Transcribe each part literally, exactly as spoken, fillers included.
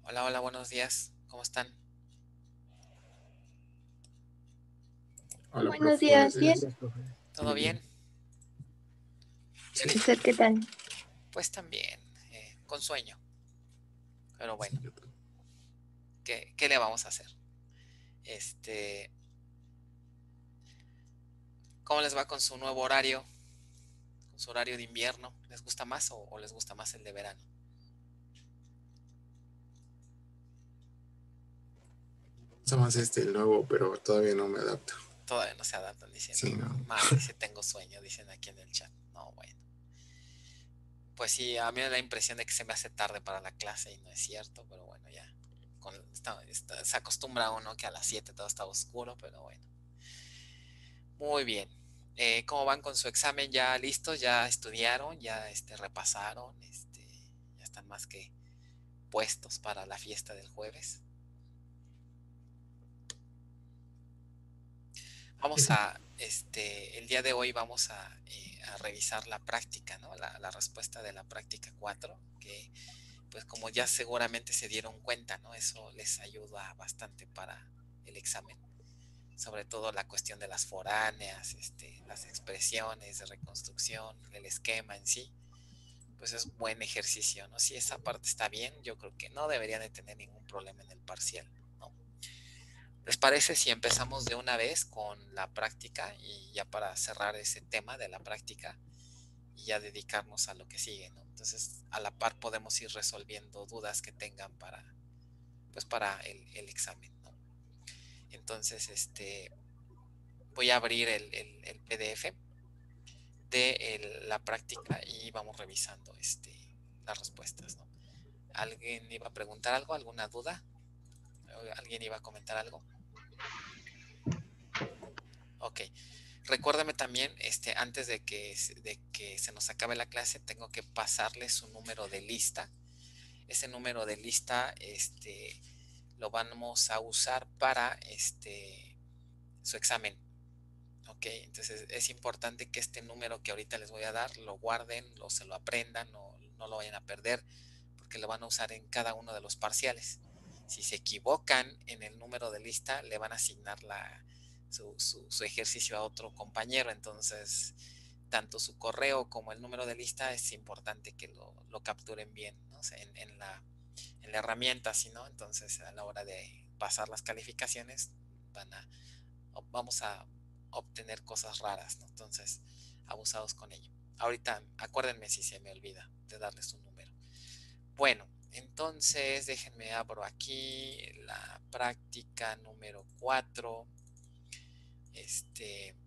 Hola, hola, buenos días. ¿Cómo están? Hola, Buenos profe, buenos días, bien. días. ¿Todo Bien, bien? bien. Sí, ¿Usted qué tal? Pues también, eh, con sueño. Pero sí, bueno, yo también. ¿qué, qué le vamos a hacer? Este, ¿cómo les va con su nuevo horario? Con su horario de invierno. ¿Les gusta más o, o les gusta más el de verano? Usa más este el nuevo, pero todavía no me adapto. Todavía no se adaptan, dicen, Sí, no. no. Más, dice, tengo sueño, dicen aquí en el chat. No, bueno. Pues sí, a mí me da la impresión de que se me hace tarde para la clase y no es cierto, pero bueno, ya. Con- está- está- se acostumbra uno que a las siete todo está oscuro, pero bueno. Muy bien. Eh, ¿cómo van con su examen? ¿Ya listos? ¿Ya estudiaron? ¿Ya este, repasaron? Este, ¿ya están más que puestos para la fiesta del jueves? Vamos a, este, el día de hoy vamos a, eh, a revisar la práctica, ¿no? La, la respuesta de la práctica cuatro, que pues como ya seguramente se dieron cuenta, ¿no? Eso les ayuda bastante para el examen. Sobre todo la cuestión de las foráneas, este, las expresiones de reconstrucción, el esquema en sí, pues es buen ejercicio, ¿no? Si esa parte está bien, yo creo que no deberían de tener ningún problema en el parcial, ¿no? ¿Les parece si empezamos de una vez con la práctica y ya para cerrar ese tema de la práctica y ya dedicarnos a lo que sigue, ¿no? Entonces, a la par podemos ir resolviendo dudas que tengan para, pues para el, el examen, ¿no? Entonces, este, voy a abrir el, el, el P D F de el- la práctica y vamos revisando este, las respuestas, ¿no? ¿Alguien iba a preguntar algo? ¿Alguna duda? ¿Alguien iba a comentar algo? Ok. Recuérdame también, este, antes de que, de que se nos acabe la clase, tengo que pasarle su número de lista. Ese número de lista, este, lo vamos a usar para este, su examen. Ok, entonces es importante que este número que ahorita les voy a dar lo guarden, o se lo aprendan, o no lo vayan a perder, porque lo van a usar en cada uno de los parciales. Si se equivocan en el número de lista, le van a asignar la, su, su, su ejercicio a otro compañero. Entonces, tanto su correo como el número de lista es importante que lo, lo capturen bien, ¿no? O sea, en, en, la, en la herramienta, si no, entonces a la hora de pasar las calificaciones van a, vamos a obtener cosas raras, ¿no? Entonces, abusados con ello. Ahorita, acuérdenme si se me olvida de darles un número. Bueno, entonces déjenme abro aquí la práctica número cuatro. Este,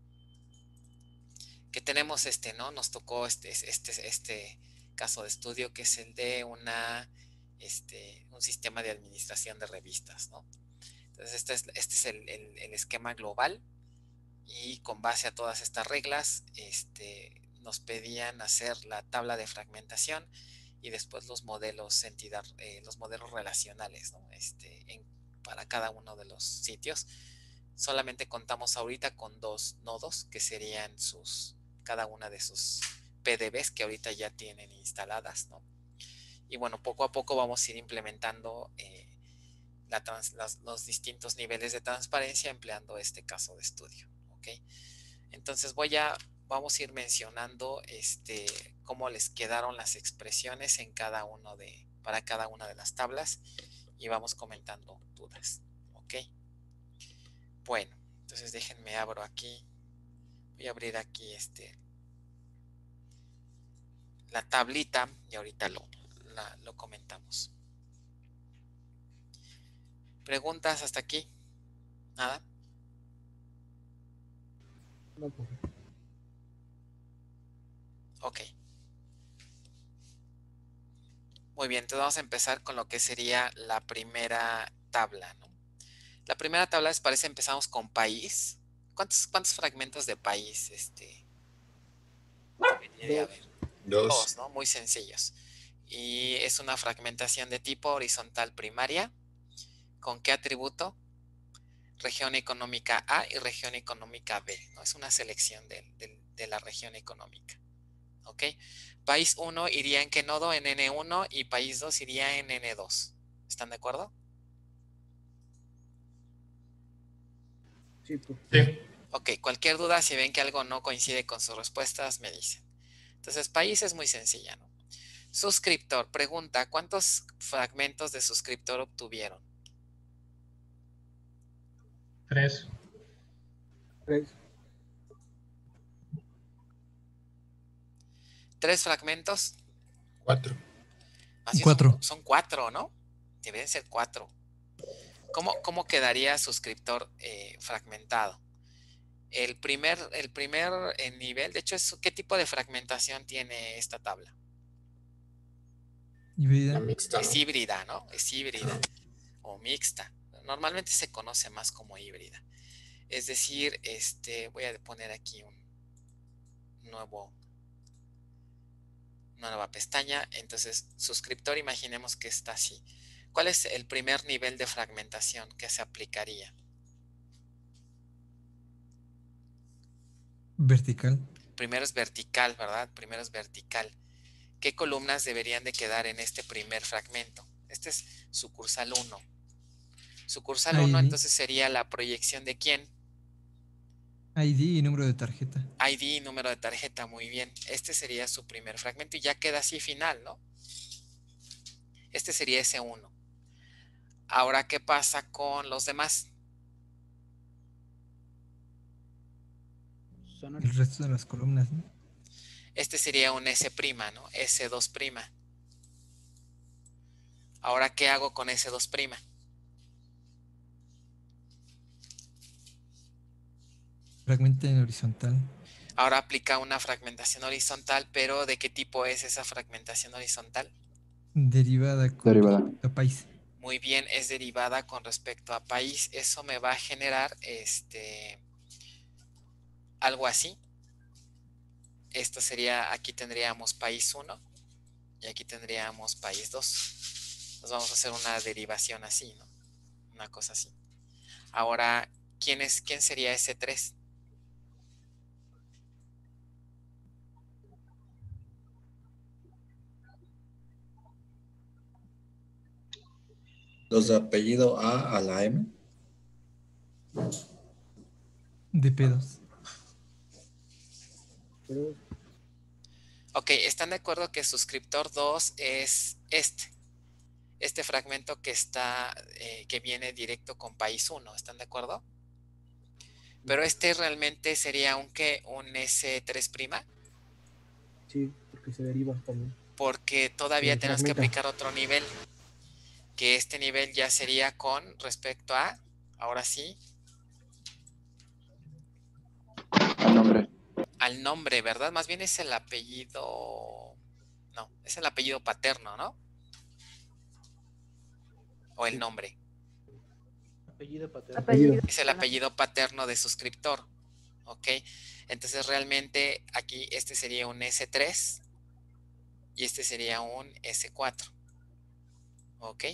que tenemos este, ¿no? Nos tocó este, este, este caso de estudio que es el de una, este, un sistema de administración de revistas, ¿no? Entonces, este es, este es el, el, el esquema global y con base a todas estas reglas, este, nos pedían hacer la tabla de fragmentación y después los modelos entidad, eh, los modelos relacionales, ¿no? Este, en, para cada uno de los sitios. Solamente contamos ahorita con dos nodos que serían sus, cada una de sus P D Bs que ahorita ya tienen instaladas, ¿no? Y bueno, poco a poco vamos a ir implementando eh, la trans, las, los distintos niveles de transparencia empleando este caso de estudio, ¿ok? Entonces voy a, vamos a ir mencionando este, cómo les quedaron las expresiones en cada uno de, para cada una de las tablas y vamos comentando dudas, ¿ok? Bueno, entonces déjenme abro aquí, voy a abrir aquí este, la tablita y ahorita lo, la, lo comentamos. ¿Preguntas hasta aquí? ¿Nada? No, profe. Ok. Muy bien, entonces vamos a empezar con lo que sería la primera tabla, ¿no? La primera tabla, ¿les parece? Empezamos con país. ¿Cuántos, cuántos fragmentos de país este, debería haber? Dos. Dos, ¿no? Muy sencillos. Y es una fragmentación de tipo horizontal primaria. ¿Con qué atributo? Región económica A y región económica B, ¿no? Es una selección de, de, de la región económica. ¿Ok? País uno iría en qué nodo? En N uno y país dos iría en N dos. ¿Están de acuerdo? Sí, pues. Sí. Ok, cualquier duda, si ven que algo no coincide con sus respuestas, me dicen. Entonces, país es muy sencilla, ¿no? Suscriptor, pregunta, ¿cuántos fragmentos de suscriptor obtuvieron? Tres. Tres. ¿Tres fragmentos? Cuatro. Más bien Cuatro. Son, son cuatro, ¿no? Deben ser cuatro. ¿Cómo, cómo quedaría suscriptor eh, fragmentado? El primer, el primer eh, nivel, de hecho, es, ¿qué tipo de fragmentación tiene esta tabla? Híbrida. La mixta, Es ¿no? híbrida, ¿no? Es híbrida o mixta. Normalmente se conoce más como híbrida. Es decir, este, voy a poner aquí un nuevo, una nueva pestaña. Entonces, suscriptor, imaginemos que está así. ¿Cuál es el primer nivel de fragmentación que se aplicaría? Vertical. Primero es vertical, ¿verdad? Primero es vertical. ¿Qué columnas deberían de quedar en este primer fragmento? Este es sucursal uno. Sucursal uno, I D. entonces sería la proyección de quién? I D y número de tarjeta. I D y número de tarjeta, muy bien. Este sería su primer fragmento y ya queda así final, ¿no? Este sería ese uno. Ahora, ¿qué pasa con los demás? Son El resto de las columnas, ¿no? Este sería un S', ¿no? ese dos'. Ahora, ¿qué hago con ese dos'? Fragmenta en horizontal. Ahora aplica una fragmentación horizontal, pero ¿de qué tipo es esa fragmentación horizontal? Derivada con Derivada. respecto a país. Muy bien, es derivada con respecto a país. Eso me va a generar este algo así. Esto sería, aquí tendríamos país uno y aquí tendríamos país dos. Nos vamos a hacer una derivación así, ¿no? Una cosa así. Ahora, ¿quién es, quién sería ese tres? Los de apellido A a la M. De pedos. Pero Ok, ¿están de acuerdo que suscriptor dos es este? Este fragmento que está, eh, que viene directo con país uno, ¿están de acuerdo? Pero este realmente sería un ¿qué? Un ese tres', sí, porque se deriva también. porque todavía Se tenemos que fragmenta. aplicar otro nivel, que este nivel ya sería con respecto a, ahora sí, Al nombre. al nombre, ¿verdad? Más bien es el apellido, no, es el apellido paterno, ¿no? O el Sí. nombre. Apellido paterno. Apellido. Es el apellido paterno de suscriptor, ¿ok? Entonces realmente aquí este sería un ese tres y este sería un ese cuatro, ¿ok?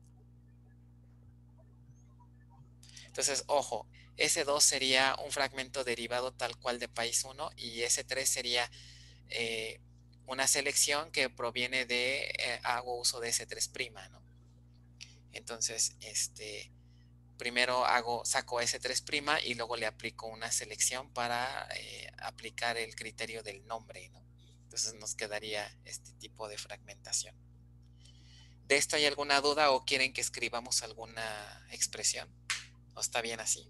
Entonces, ojo, ese dos sería un fragmento derivado tal cual de país uno y ese tres sería eh, una selección que proviene de, eh, hago uso de ese tres', ¿no? Entonces, este, primero hago, saco ese tres' y luego le aplico una selección para eh, aplicar el criterio del nombre, ¿no? Entonces nos quedaría este tipo de fragmentación. ¿De esto hay alguna duda o quieren que escribamos alguna expresión? ¿O está bien así?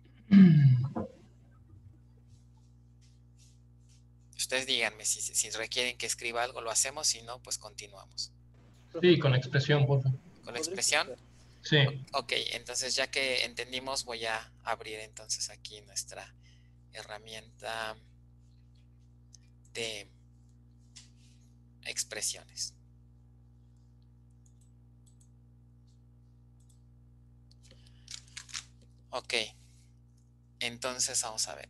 Ustedes díganme si, si requieren que escriba algo, lo hacemos, si no, pues continuamos. Sí, con expresión, por favor. ¿Con la expresión? Sí. Ok, entonces ya que entendimos, voy a abrir entonces aquí nuestra herramienta de expresiones. Ok, entonces vamos a ver.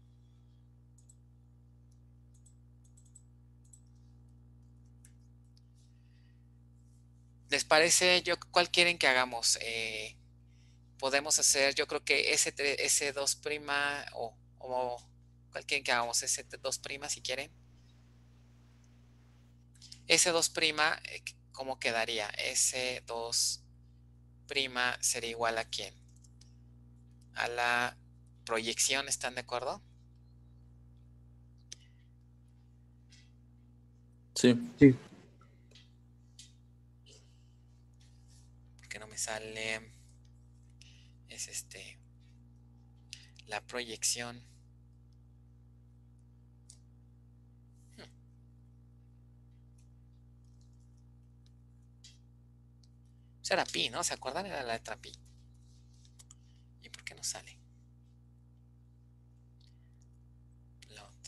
¿Les parece? Yo, ¿cuál quieren que hagamos? Eh, podemos hacer, yo creo que ese, ese dos' o, o ¿cuál quieren que hagamos? Ese dos' si quieren. Ese dos', eh, ¿cómo quedaría? Ese dos prima será igual a ¿quién? A la proyección, ¿están de acuerdo? Sí. Sí. Que no me sale. Es este. La proyección. Hmm. Será pi, ¿no? ¿Se acuerdan? Era la letra pi. ¿Y por qué no sale? Plot.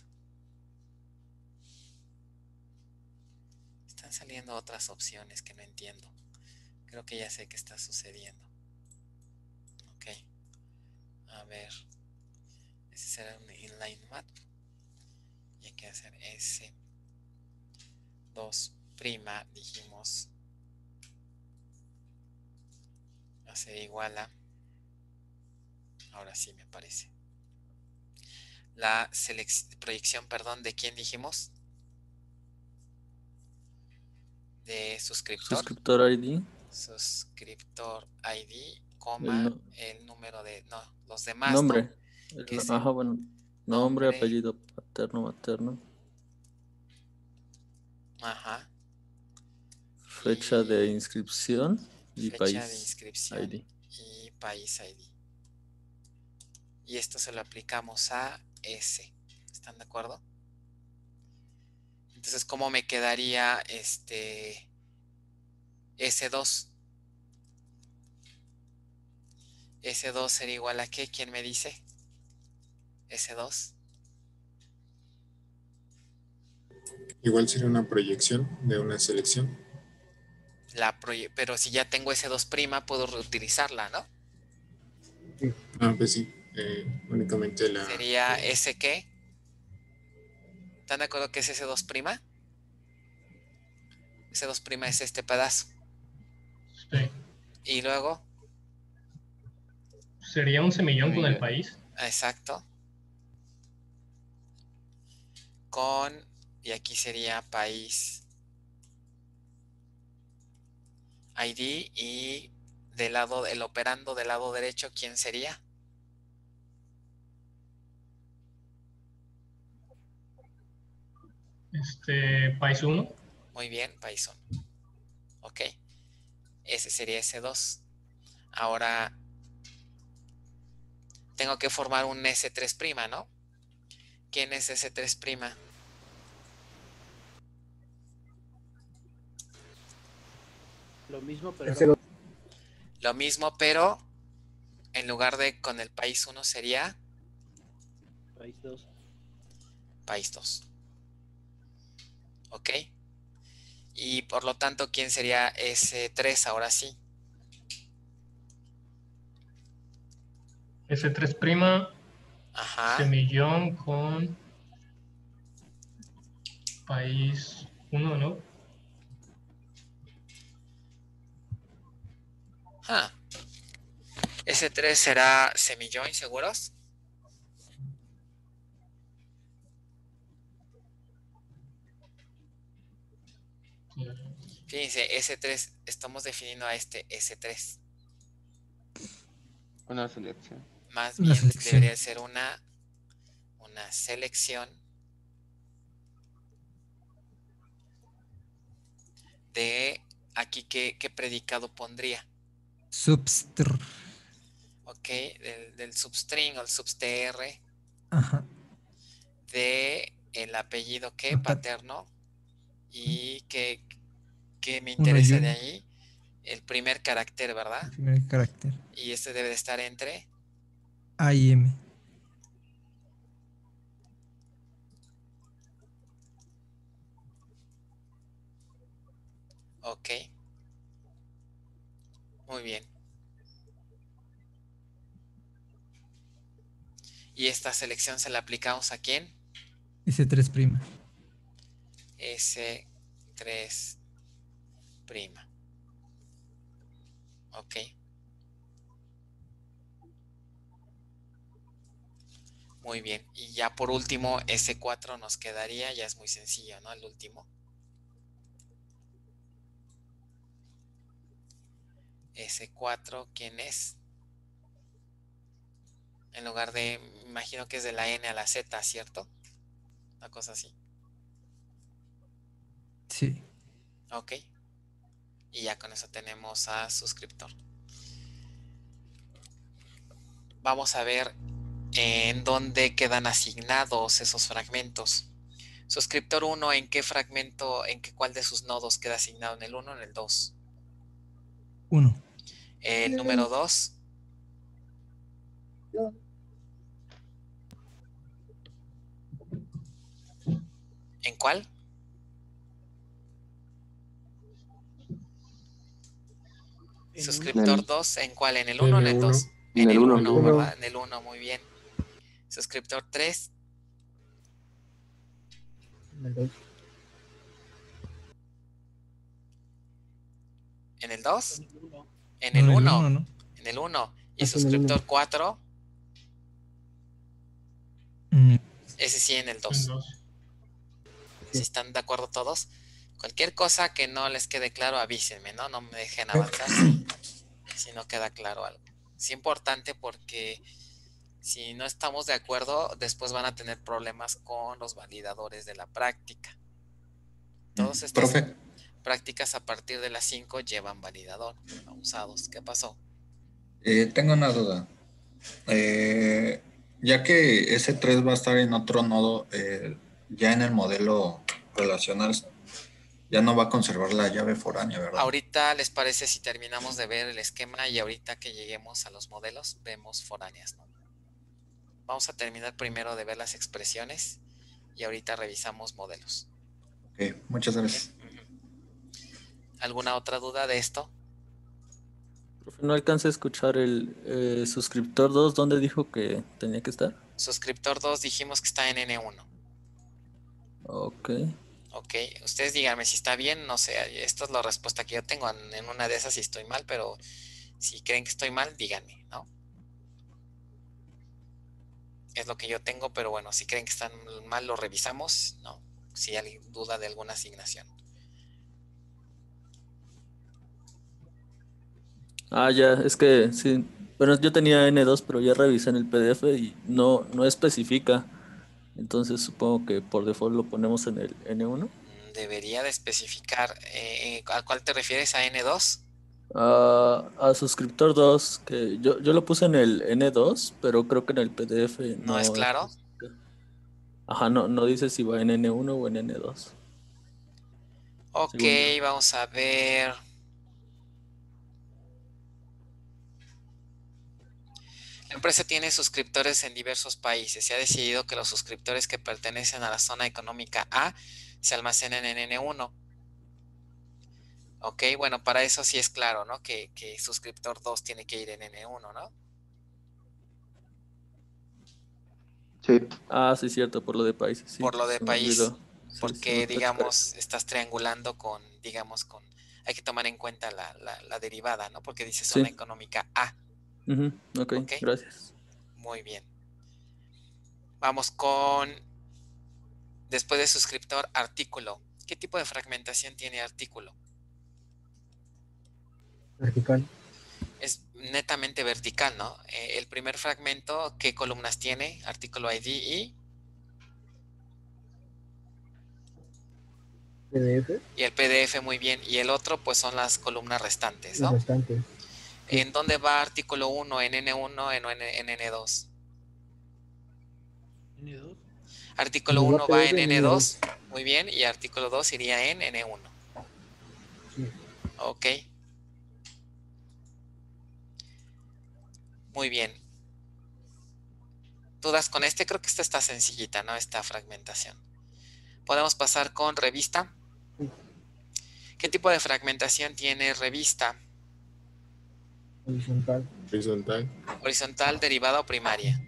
Están saliendo otras opciones que no entiendo. Creo que ya sé qué está sucediendo. Ok. A ver. Ese será un inline map. Y hay que hacer ese dos prima, dijimos. Va a ser igual a. Ahora sí me parece. La proyección, perdón, ¿de quién dijimos? De suscriptor. Suscriptor I D. Suscriptor I D, coma, El, no, el número de. No, los demás, nombre. ¿no? El, Que es ajá, el bueno. Nombre, nombre. apellido paterno, materno. Ajá. Fecha Y de inscripción y fecha país de inscripción I D. y país I D. Y esto se lo aplicamos a S. ¿Están de acuerdo? Entonces, ¿cómo me quedaría este S dos? S dos sería igual a ¿qué? ¿Quién me dice? S dos. Igual sería una proyección de una selección. La proye pero si ya tengo S dos prima, puedo reutilizarla, ¿no? Sí. Ah, pues sí. Eh, únicamente la. Sería S qué. ¿Están de acuerdo que es S dos prima? S dos prima es este pedazo. Sí. Y luego. Sería un semillón con el país. Exacto. Con. Y aquí sería país I D. Y del lado, el operando del lado derecho, ¿quién sería? Este, país uno. Muy bien, país uno. Ok. Ese sería S dos. Ahora tengo que formar un S tres prima, ¿no? ¿Quién es S tres prima? Lo mismo, pero Ese no. lo- Lo mismo, pero en lugar de con el país uno sería País dos. país dos. ¿Ok? Y por lo tanto, ¿quién sería S tres ahora sí? S tres prima. Ajá. Semillón con país uno, ¿no? Ah. S tres será semillón, ¿seguros? Fíjense, S tres, estamos definiendo a este S tres. Una selección. Más Una bien selección. debería ser una, una selección de aquí, ¿qué, qué predicado pondría? Substr. Ok, del, del substring o el substr Ajá. de el apellido que Apa- paterno y que, que me Uno y interesa de uno. ahí el primer carácter, ¿verdad? El primer carácter. Y este debe de estar entre A y M. ok, muy bien. Y esta selección se la aplicamos a quién? S tres prima. S tres prima. Ok. Muy bien. Y ya por último, S cuatro nos quedaría, ya es muy sencillo, ¿no? El último. ese cuatro, ¿quién es? En lugar de, me imagino que es de la N a la Z, ¿cierto? Una cosa así. Sí. Ok. Y ya con eso tenemos a suscriptor. Vamos a ver en dónde quedan asignados esos fragmentos. Suscriptor uno, ¿en qué fragmento, en qué cuál de sus nodos queda asignado? ¿En el uno o en el dos? Uno. El número dos. ¿En cuál? En Suscriptor uno. dos, ¿en cuál? ¿En el uno o en el N dos? uno. En En el el uno. uno, Uno. ¿verdad? En el uno, muy bien. Suscriptor tres, En el dos. ¿en el dos? En uno. En No, el en el uno. uno, ¿no? En el uno. Y Ah, sí, en el suscriptor uno. cuatro, Mm, ese sí en el En dos. dos. Si están de acuerdo todos. Cualquier cosa que no les quede claro, avísenme, ¿no? No me dejen avanzar si, si no queda claro algo. Es importante porque si no estamos de acuerdo, después van a tener problemas con los validadores de la práctica. Todas estas Profe, prácticas a partir de las cinco llevan validador usados. ¿Qué pasó? eh, tengo una duda. Eh, ya que ese tres va a estar en otro nodo, eh, ya en el modelo relacional, ya no va a conservar la llave foránea, ¿verdad? Ahorita les parece si terminamos de ver el esquema y ahorita que lleguemos a los modelos, vemos foráneas, ¿no? Vamos a terminar primero de ver las expresiones y ahorita revisamos modelos. Ok, muchas gracias. Ujú. ¿Alguna otra duda de esto? Profe, no alcancé a escuchar el eh, suscriptor dos, ¿dónde dijo que tenía que estar? Suscriptor dos dijimos que está en N uno. Ok. Ok, ustedes díganme si está bien, no sé, esta es la respuesta que yo tengo. En, en una de esas si estoy mal, pero si creen que estoy mal, díganme, ¿no? Es lo que yo tengo, pero bueno, si creen que están mal, lo revisamos, ¿no? Si hay duda de alguna asignación. Ah, ya, es que sí. Bueno, yo tenía N dos, pero ya revisé en el P D F y no, no especifica. Entonces supongo que por default lo ponemos en el N uno. Mm, Debería de especificar, eh, ¿a cuál te refieres? ¿A N dos? Ah, a suscriptor dos, que yo, yo lo puse en el N dos, pero creo que en el P D F ¿No es no claro? especifica. Ajá, no, no dice si va en N uno o en N dos. Ok, Según yo. vamos a ver. La empresa tiene suscriptores en diversos países. Se ha decidido que los suscriptores que pertenecen a la zona económica A se almacenen en N uno. Ok, bueno, para eso sí es claro, ¿no? Que, que suscriptor dos tiene que ir en N uno, ¿no? Sí. Ah, sí, cierto, por lo de países, sí. Por lo de se me país. olvidó. Sí, se me Porque, olvidó checar. digamos, estás triangulando con, digamos, con... Hay que tomar en cuenta la, la, la derivada, ¿no? Porque dice zona Sí. económica A. Ujú, ok, Ok. gracias. Muy bien. Vamos con... Después de suscriptor, artículo. ¿Qué tipo de fragmentación tiene artículo? Vertical. Es netamente vertical, ¿no? Eh, el primer fragmento, ¿qué columnas tiene? Artículo I D y... P D F. Y el P D F, muy bien. Y el otro, pues son las columnas restantes, Los ¿no? restantes. Sí. ¿En dónde va artículo uno? ¿En N uno o en, en N dos? N dos. Artículo Donde va uno va P D F, en en N dos, N muy bien. Y artículo dos iría en N uno. Sí. Ok. Muy bien. ¿Dudas con este? Creo que esta está sencillita, ¿no? Esta fragmentación. Podemos pasar con revista. ¿Qué tipo de fragmentación tiene revista? Horizontal. Horizontal. Horizontal, derivada o primaria.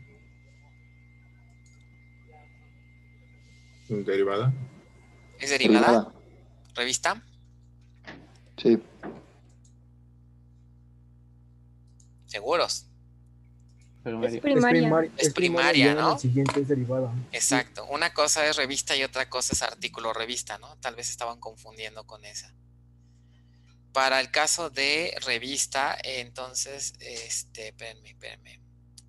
Derivada. ¿Es derivada? Derivada. ¿Revista? Sí. ¿Seguros? Pero Es Primaria. primaria. Es primaria, y ya en ¿no? el siguiente es derivada. Exacto. Una cosa es revista y otra cosa es artículo revista, ¿no? Tal vez estaban confundiendo con esa. para el caso de revista, entonces, este, espérenme, espérenme.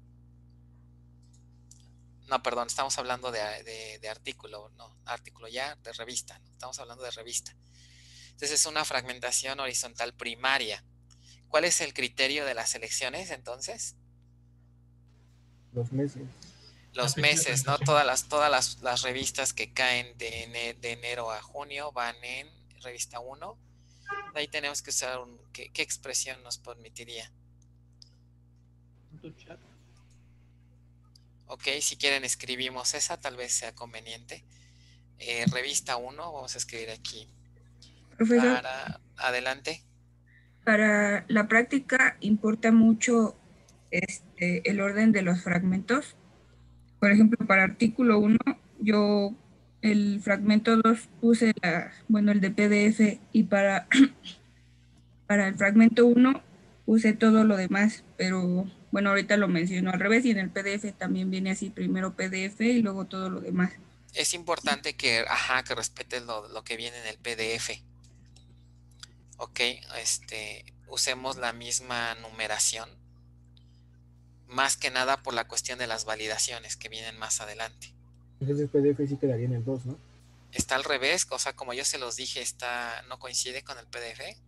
No, perdón, estamos hablando de, de, de artículo, no, artículo ya, de revista, ¿no? Estamos hablando de revista. Entonces es una fragmentación horizontal primaria. ¿Cuál es el criterio de las elecciones entonces? Los meses. Los meses, ¿no? Todas las, todas las, las revistas que caen de, ene, de enero a junio van en revista uno. Ahí tenemos que usar un, ¿qué, qué expresión nos permitiría? Ok, si quieren escribimos esa, tal vez sea conveniente. Eh, revista uno, vamos a escribir aquí. Profesor, para, adelante. Para la práctica importa mucho este, el orden de los fragmentos. Por ejemplo, para artículo uno, yo el fragmento dos puse la, bueno, el de P D F, y para, para el fragmento uno puse todo lo demás, pero bueno, ahorita lo menciono al revés, y en el P D F también viene así, primero P D F y luego todo lo demás. Es importante que, ajá, que respetes lo, lo que viene en el P D F. Ok, este, usemos la misma numeración, más que nada por la cuestión de las validaciones que vienen más adelante. Entonces el P D F sí quedaría en el dos, ¿no? Está al revés, o sea, como yo se los dije, está, no coincide con el P D F.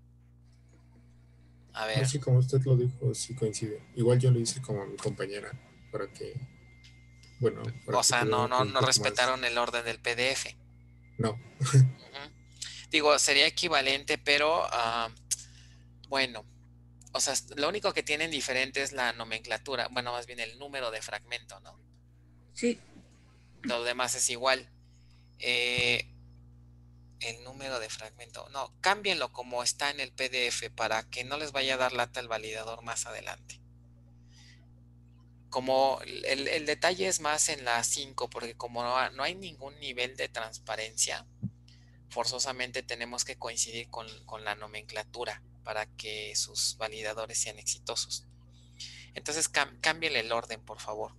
A ver. Así como usted lo dijo, sí coincide. Igual yo lo hice como mi compañera, para que, bueno, para o que sea, no, no, un no poco respetaron más. el orden del P D F. No. Uh-huh. Digo, sería equivalente, pero uh, bueno, o sea, lo único que tienen diferente es la nomenclatura, bueno, más bien el número de fragmento, ¿no? Sí. Lo demás es igual. Eh, el número de fragmento, no, cámbienlo como está en el P D F para que no les vaya a dar lata el validador más adelante. Como el, el detalle es más en la cinco, porque como no, no hay ningún nivel de transparencia, forzosamente tenemos que coincidir con, con la nomenclatura para que sus validadores sean exitosos. Entonces cámbienle el orden, por favor,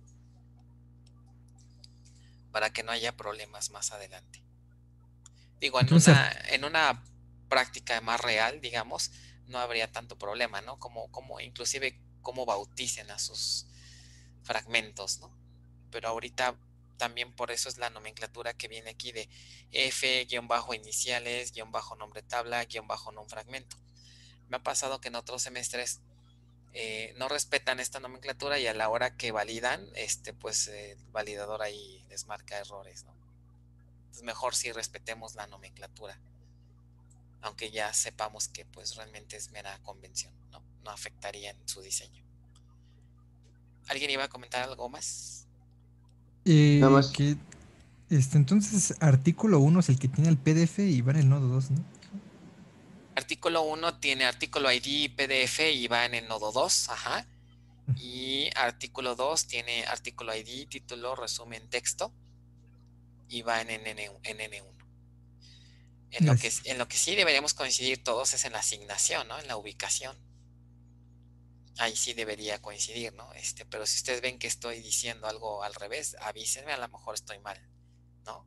para que no haya problemas más adelante. Digo, en Entonces, una, en una práctica más real, digamos, no habría tanto problema, ¿no? Como, como inclusive cómo bauticen a sus fragmentos, ¿no? Pero ahorita también por eso es la nomenclatura que viene aquí de F, guión bajo iniciales, guión bajo nombre tabla, guión bajo non fragmento. Me ha pasado que en otros semestres eh, no respetan esta nomenclatura y a la hora que validan, este, pues eh, el validador ahí les marca errores, ¿no? Entonces mejor si respetemos la nomenclatura, aunque ya sepamos que pues realmente es mera convención, ¿no? No afectaría en su diseño. ¿Alguien iba a comentar algo más? Eh, Nada más. que, este, entonces, artículo uno es el que tiene el P D F y va en el nodo dos, ¿no? Artículo uno tiene artículo I D y P D F y va en el nodo dos, ajá. Y artículo dos tiene artículo I D, título, resumen, texto y va en N N uno. En lo, que, en lo que sí deberíamos coincidir todos es en la asignación, ¿no? En la ubicación. Ahí sí debería coincidir, ¿no? Este, pero si ustedes ven que estoy diciendo algo al revés, avísenme, a lo mejor estoy mal, ¿no?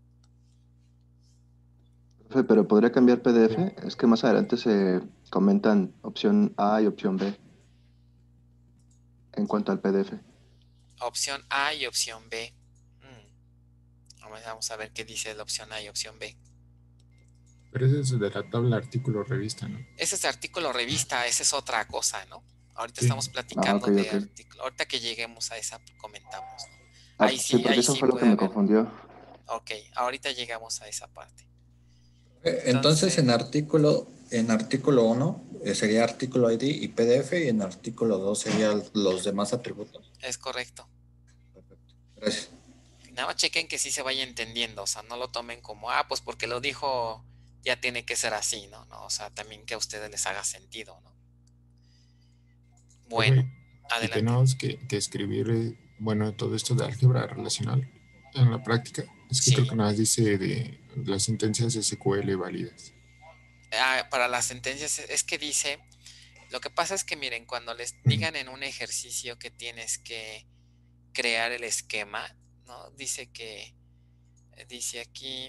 Pero podría cambiar P D F. Es que más adelante se comentan opción A y opción B en cuanto al P D F. Opción A y opción B. Hmm. Vamos a ver qué dice la opción A y opción B. Pero ese es de la tabla artículo revista, ¿no? Ese es artículo revista, esa es otra cosa, ¿no? Ahorita Sí. estamos platicando Ah, okay, de okay. artículo. Ahorita que lleguemos a esa comentamos, ¿no? Ah, Ahí sí, sí, porque ahí eso sí fue lo que puede me haber. confundió. Ok, ahorita llegamos a esa parte. Entonces, Entonces en artículo en artículo uno eh, sería artículo I D y P D F, y en artículo dos serían los demás atributos. Es correcto. Perfecto. Gracias. Nada más chequen que sí se vaya entendiendo, o sea, no lo tomen como, ah, pues porque lo dijo, ya tiene que ser así, ¿no? ¿no? O sea, también que a ustedes les haga sentido, ¿no? Bueno, Profe, adelante. Y tenemos que, que escribir, eh, bueno, todo esto de álgebra relacional en la práctica. Es que Sí. creo que nada más dice de las sentencias S Q L válidas. Ah, para las sentencias, es que dice, lo que pasa es que miren, cuando les digan en un ejercicio que tienes que crear el esquema, ¿no? Dice que, dice aquí,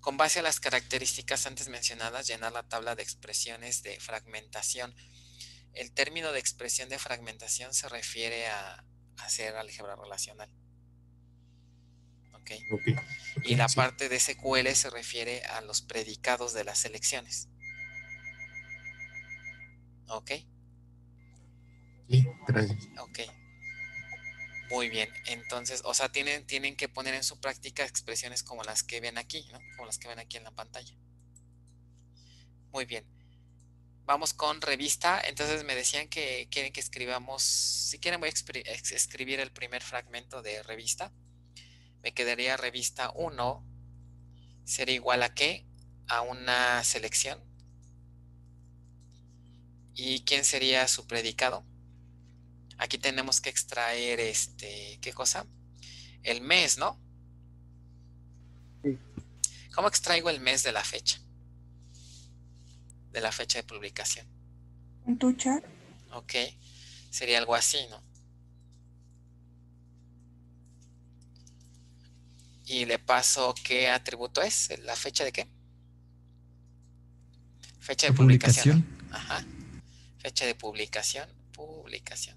Con base a las características antes mencionadas, llenar la tabla de expresiones de fragmentación. El término de expresión de fragmentación se refiere a hacer álgebra relacional. ¿Ok? Ok, Y la sí. parte de S Q L se refiere a los predicados de las selecciones. ¿Ok? Sí, gracias. Ok. Muy bien. Entonces, o sea, tienen, tienen que poner en su práctica expresiones como las que ven aquí, ¿no? Como las que ven aquí en la pantalla. Muy bien. Vamos con revista. Entonces me decían que quieren que escribamos, si quieren voy a expri- ex- escribir el primer fragmento de revista. Me quedaría revista uno, sería igual a qué? A una selección. ¿Y quién sería su predicado? Aquí tenemos que extraer este, ¿qué cosa? El mes, ¿no? Sí. ¿Cómo extraigo el mes de la fecha? De la fecha de publicación. ¿Un tuchar? Ok, sería algo así, ¿no? Y le paso qué atributo es, la fecha de qué? Fecha de La publicación, publicación. ¿no? Ajá. Fecha de publicación, publicación.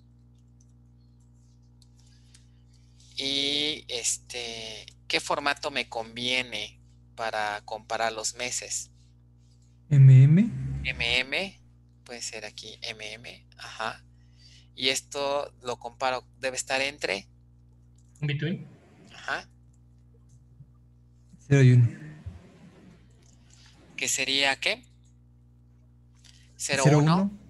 Y este, ¿qué formato me conviene para comparar los meses? M M. M M, puede ser aquí M M, ajá. Y esto lo comparo, debe estar entre, Un between. ajá, cero y uno. que sería ¿qué? cero cero uno uno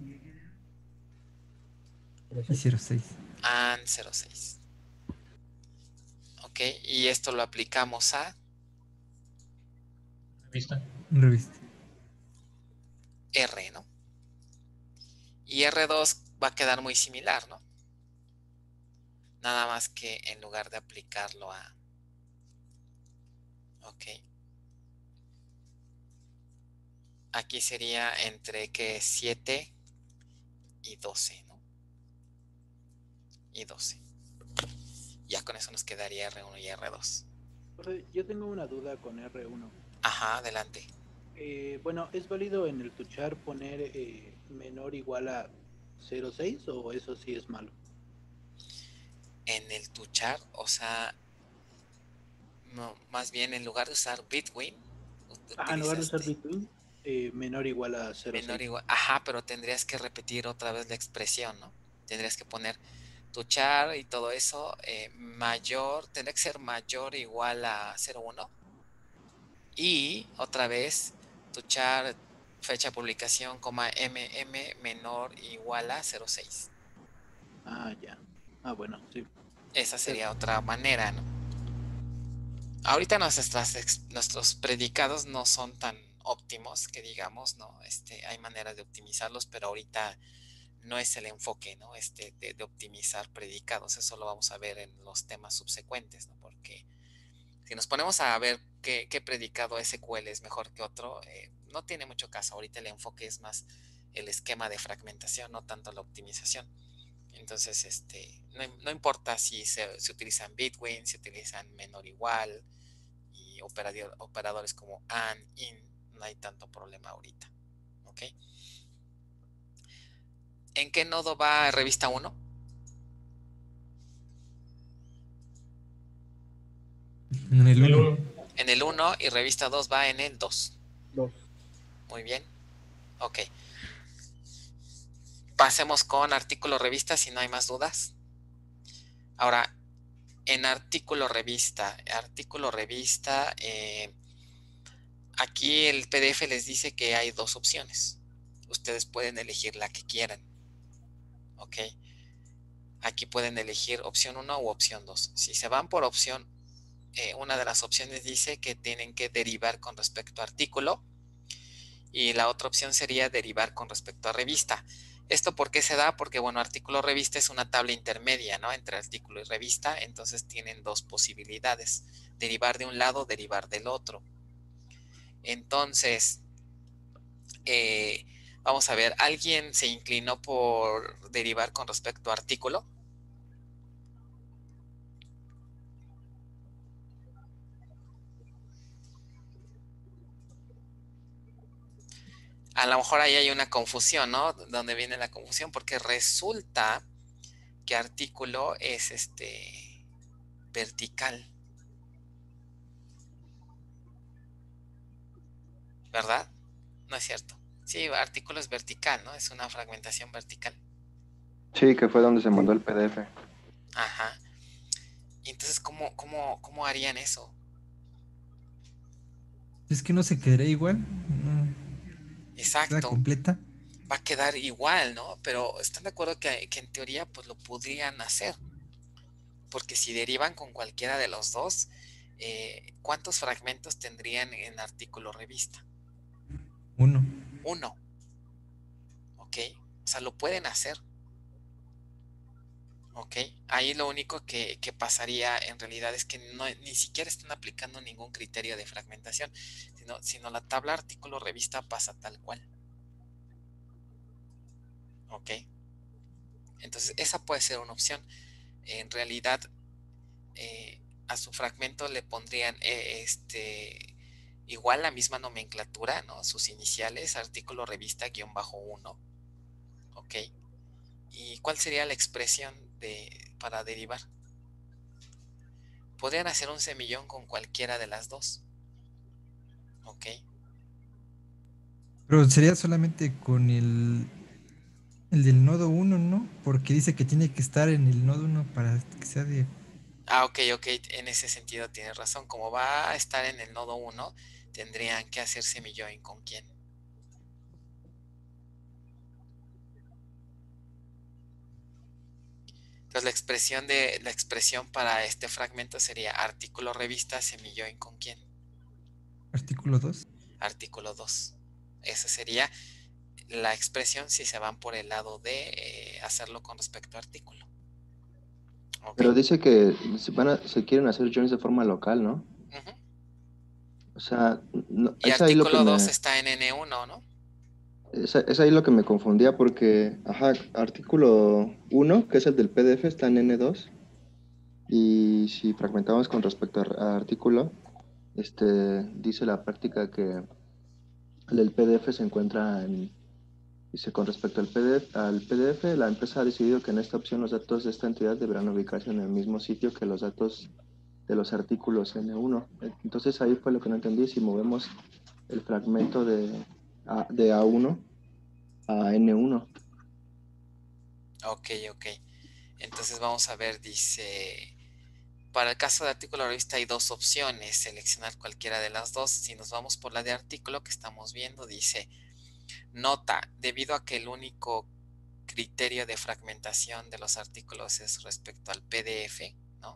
y cero seis. and cero seis. Ok, y esto lo aplicamos a Revista. Revista. R, ¿no? Y R dos va a quedar muy similar, ¿no? Nada más que en lugar de aplicarlo a... Ok. Aquí sería entre que siete y doce, ¿no? Y doce. Ya con eso nos quedaría R uno y R dos. Profe, yo tengo una duda con R uno. Ajá, adelante. Eh, bueno, ¿es válido en el tuchar poner eh, menor igual a cero punto seis o eso sí es malo? En el tuchar, o sea, no, más bien en lugar de usar between, Ah, en lugar de usar utilizaste between, eh, menor igual a cero punto seis. menor igual. Ajá, pero tendrías que repetir otra vez la expresión, ¿no? Tendrías que poner tuchar y todo eso, eh, mayor, tendría que ser mayor o igual a cero punto uno. Y otra vez, tuchar fecha de publicación, coma mm menor o igual a cero punto seis. Ah, ya. Ah, bueno, sí. Esa sería otra manera, ¿no? Ahorita nuestras, ex- nuestros predicados no son tan óptimos que digamos, ¿no? Este, hay maneras de optimizarlos, pero ahorita no es el enfoque, ¿no? Este, de, de optimizar predicados. Eso lo vamos a ver en los temas subsecuentes, ¿no? Porque si nos ponemos a ver qué, qué predicado S Q L es mejor que otro, eh, no tiene mucho caso. Ahorita el enfoque es más el esquema de fragmentación, no tanto la optimización. Entonces, este, no, no importa si se, se utilizan between, si utilizan menor igual y operador, operadores como and, in, no hay tanto problema ahorita. ¿Ok? ¿En qué nodo va revista uno? En el El uno. uno. En el uno y revista dos va en el dos. Dos. Muy bien. Ok. Pasemos con artículo revista si no hay más dudas. Ahora, en artículo revista, artículo revista, eh, aquí el P D F les dice que hay dos opciones. Ustedes pueden elegir la que quieran. Ok. Aquí pueden elegir opción uno u opción dos. Si se van por opción, eh, una de las opciones dice que tienen que derivar con respecto a artículo. Y la otra opción sería derivar con respecto a revista. ¿Esto por qué se da? Porque, bueno, artículo revista es una tabla intermedia, ¿no? Entre artículo y revista, entonces tienen dos posibilidades, derivar de un lado, derivar del otro. Entonces, eh, vamos a ver, ¿alguien se inclinó por derivar con respecto a artículo? a lo mejor ahí hay una confusión, ¿no? Donde viene la confusión, porque resulta que artículo es este vertical, ¿verdad? No es cierto. Sí, artículo es vertical, ¿no? Es una fragmentación vertical. Sí, que fue donde se mandó el P D F. Ajá. Y entonces, ¿cómo, cómo, cómo harían eso? Es que no se quedaría igual. No. Queda Exacto. completa. Va a quedar igual, ¿no? Pero ¿están de acuerdo que, que en teoría pues lo podrían hacer? Porque si derivan con cualquiera de los dos, eh, ¿cuántos fragmentos tendrían en artículo revista? Uno. Uno. ¿Ok? O sea, lo pueden hacer. ¿Ok? Ahí lo único que, que pasaría en realidad es que no, ni siquiera están aplicando ningún criterio de fragmentación, sino, sino la tabla artículo revista pasa tal cual. ¿Ok? Entonces, esa puede ser una opción. En realidad, eh, a su fragmento le pondrían eh, este igual la misma nomenclatura, ¿no? Sus iniciales, artículo revista guión bajo uno. ¿Ok? ¿Y cuál sería la expresión de, para derivar? Podrían hacer un semillón con cualquiera de las dos. ¿Ok? Pero sería solamente con el, el del nodo uno, ¿no? Porque dice que tiene que estar en el nodo uno para que sea de... Ah, ok, ok, en ese sentido tienes razón. Como va a estar en el nodo uno, tendrían que hacer semilloin con quién. Entonces la expresión de la expresión para este fragmento sería artículo revista semilloin con quién. Artículo dos. Artículo dos. Esa sería la expresión si se van por el lado de eh, hacerlo con respecto a artículo. Okay. Pero dice que se, van a, se quieren hacer joins de forma local, ¿no? Uh-huh. O sea, no, Y es ahí lo que artículo dos me... está en ene uno, ¿no? Es, es ahí lo que me confundía porque, ajá, artículo uno, que es el del P D F, está en ene dos. Y si fragmentamos con respecto a, a artículo, este, dice la práctica que el P D F se encuentra en... Dice, con respecto al P D F, al P D F, la empresa ha decidido que en esta opción los datos de esta entidad deberán ubicarse en el mismo sitio que los datos de los artículos ene uno. Entonces ahí fue lo que no entendí, si movemos el fragmento de, A, de A uno a ene uno. Ok, ok. Entonces vamos a ver, dice... Para el caso de artículo revista hay dos opciones, seleccionar cualquiera de las dos. Si nos vamos por la de artículo que estamos viendo, dice... Nota, debido a que el único criterio de fragmentación de los artículos es respecto al P D F, ¿no?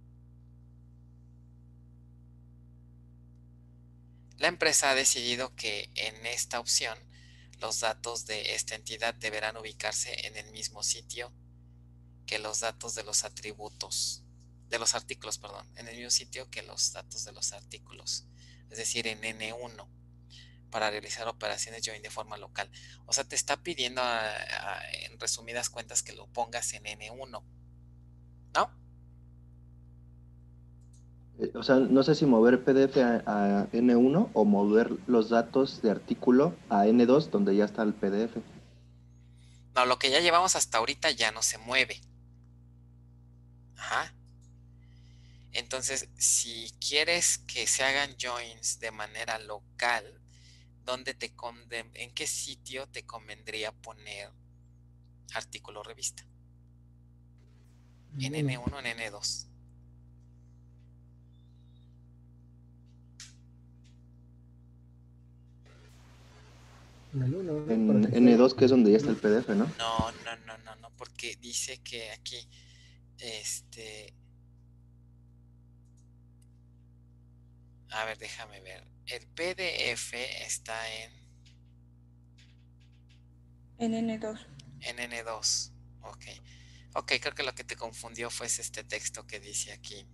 La empresa ha decidido que en esta opción los datos de esta entidad deberán ubicarse en el mismo sitio que los datos de los atributos, de los artículos, perdón, en el mismo sitio que los datos de los artículos, es decir, en ene uno. Para realizar operaciones join de forma local. O sea, te está pidiendo a, a, en resumidas cuentas que lo pongas en ene uno, ¿no? Eh, o sea, no sé si mover P D F a, a ene uno o mover los datos de artículo a ene dos, donde ya está el P D F. No, lo que ya llevamos hasta ahorita ya no se mueve. Ajá. Entonces, si quieres que se hagan joins de manera local, ¿dónde te conven- ¿en qué sitio te convendría poner artículo revista? ¿En ene uno o en ene dos? En el uno, ¿no? En Para que ene sea- dos, que es donde ya está el P D F, ¿no? No, no, no, no, no, porque dice que aquí, este, a ver, déjame ver. El P D F está en, En ene dos. en ene dos. Ok. Ok, creo que lo que te confundió fue este texto que dice aquí.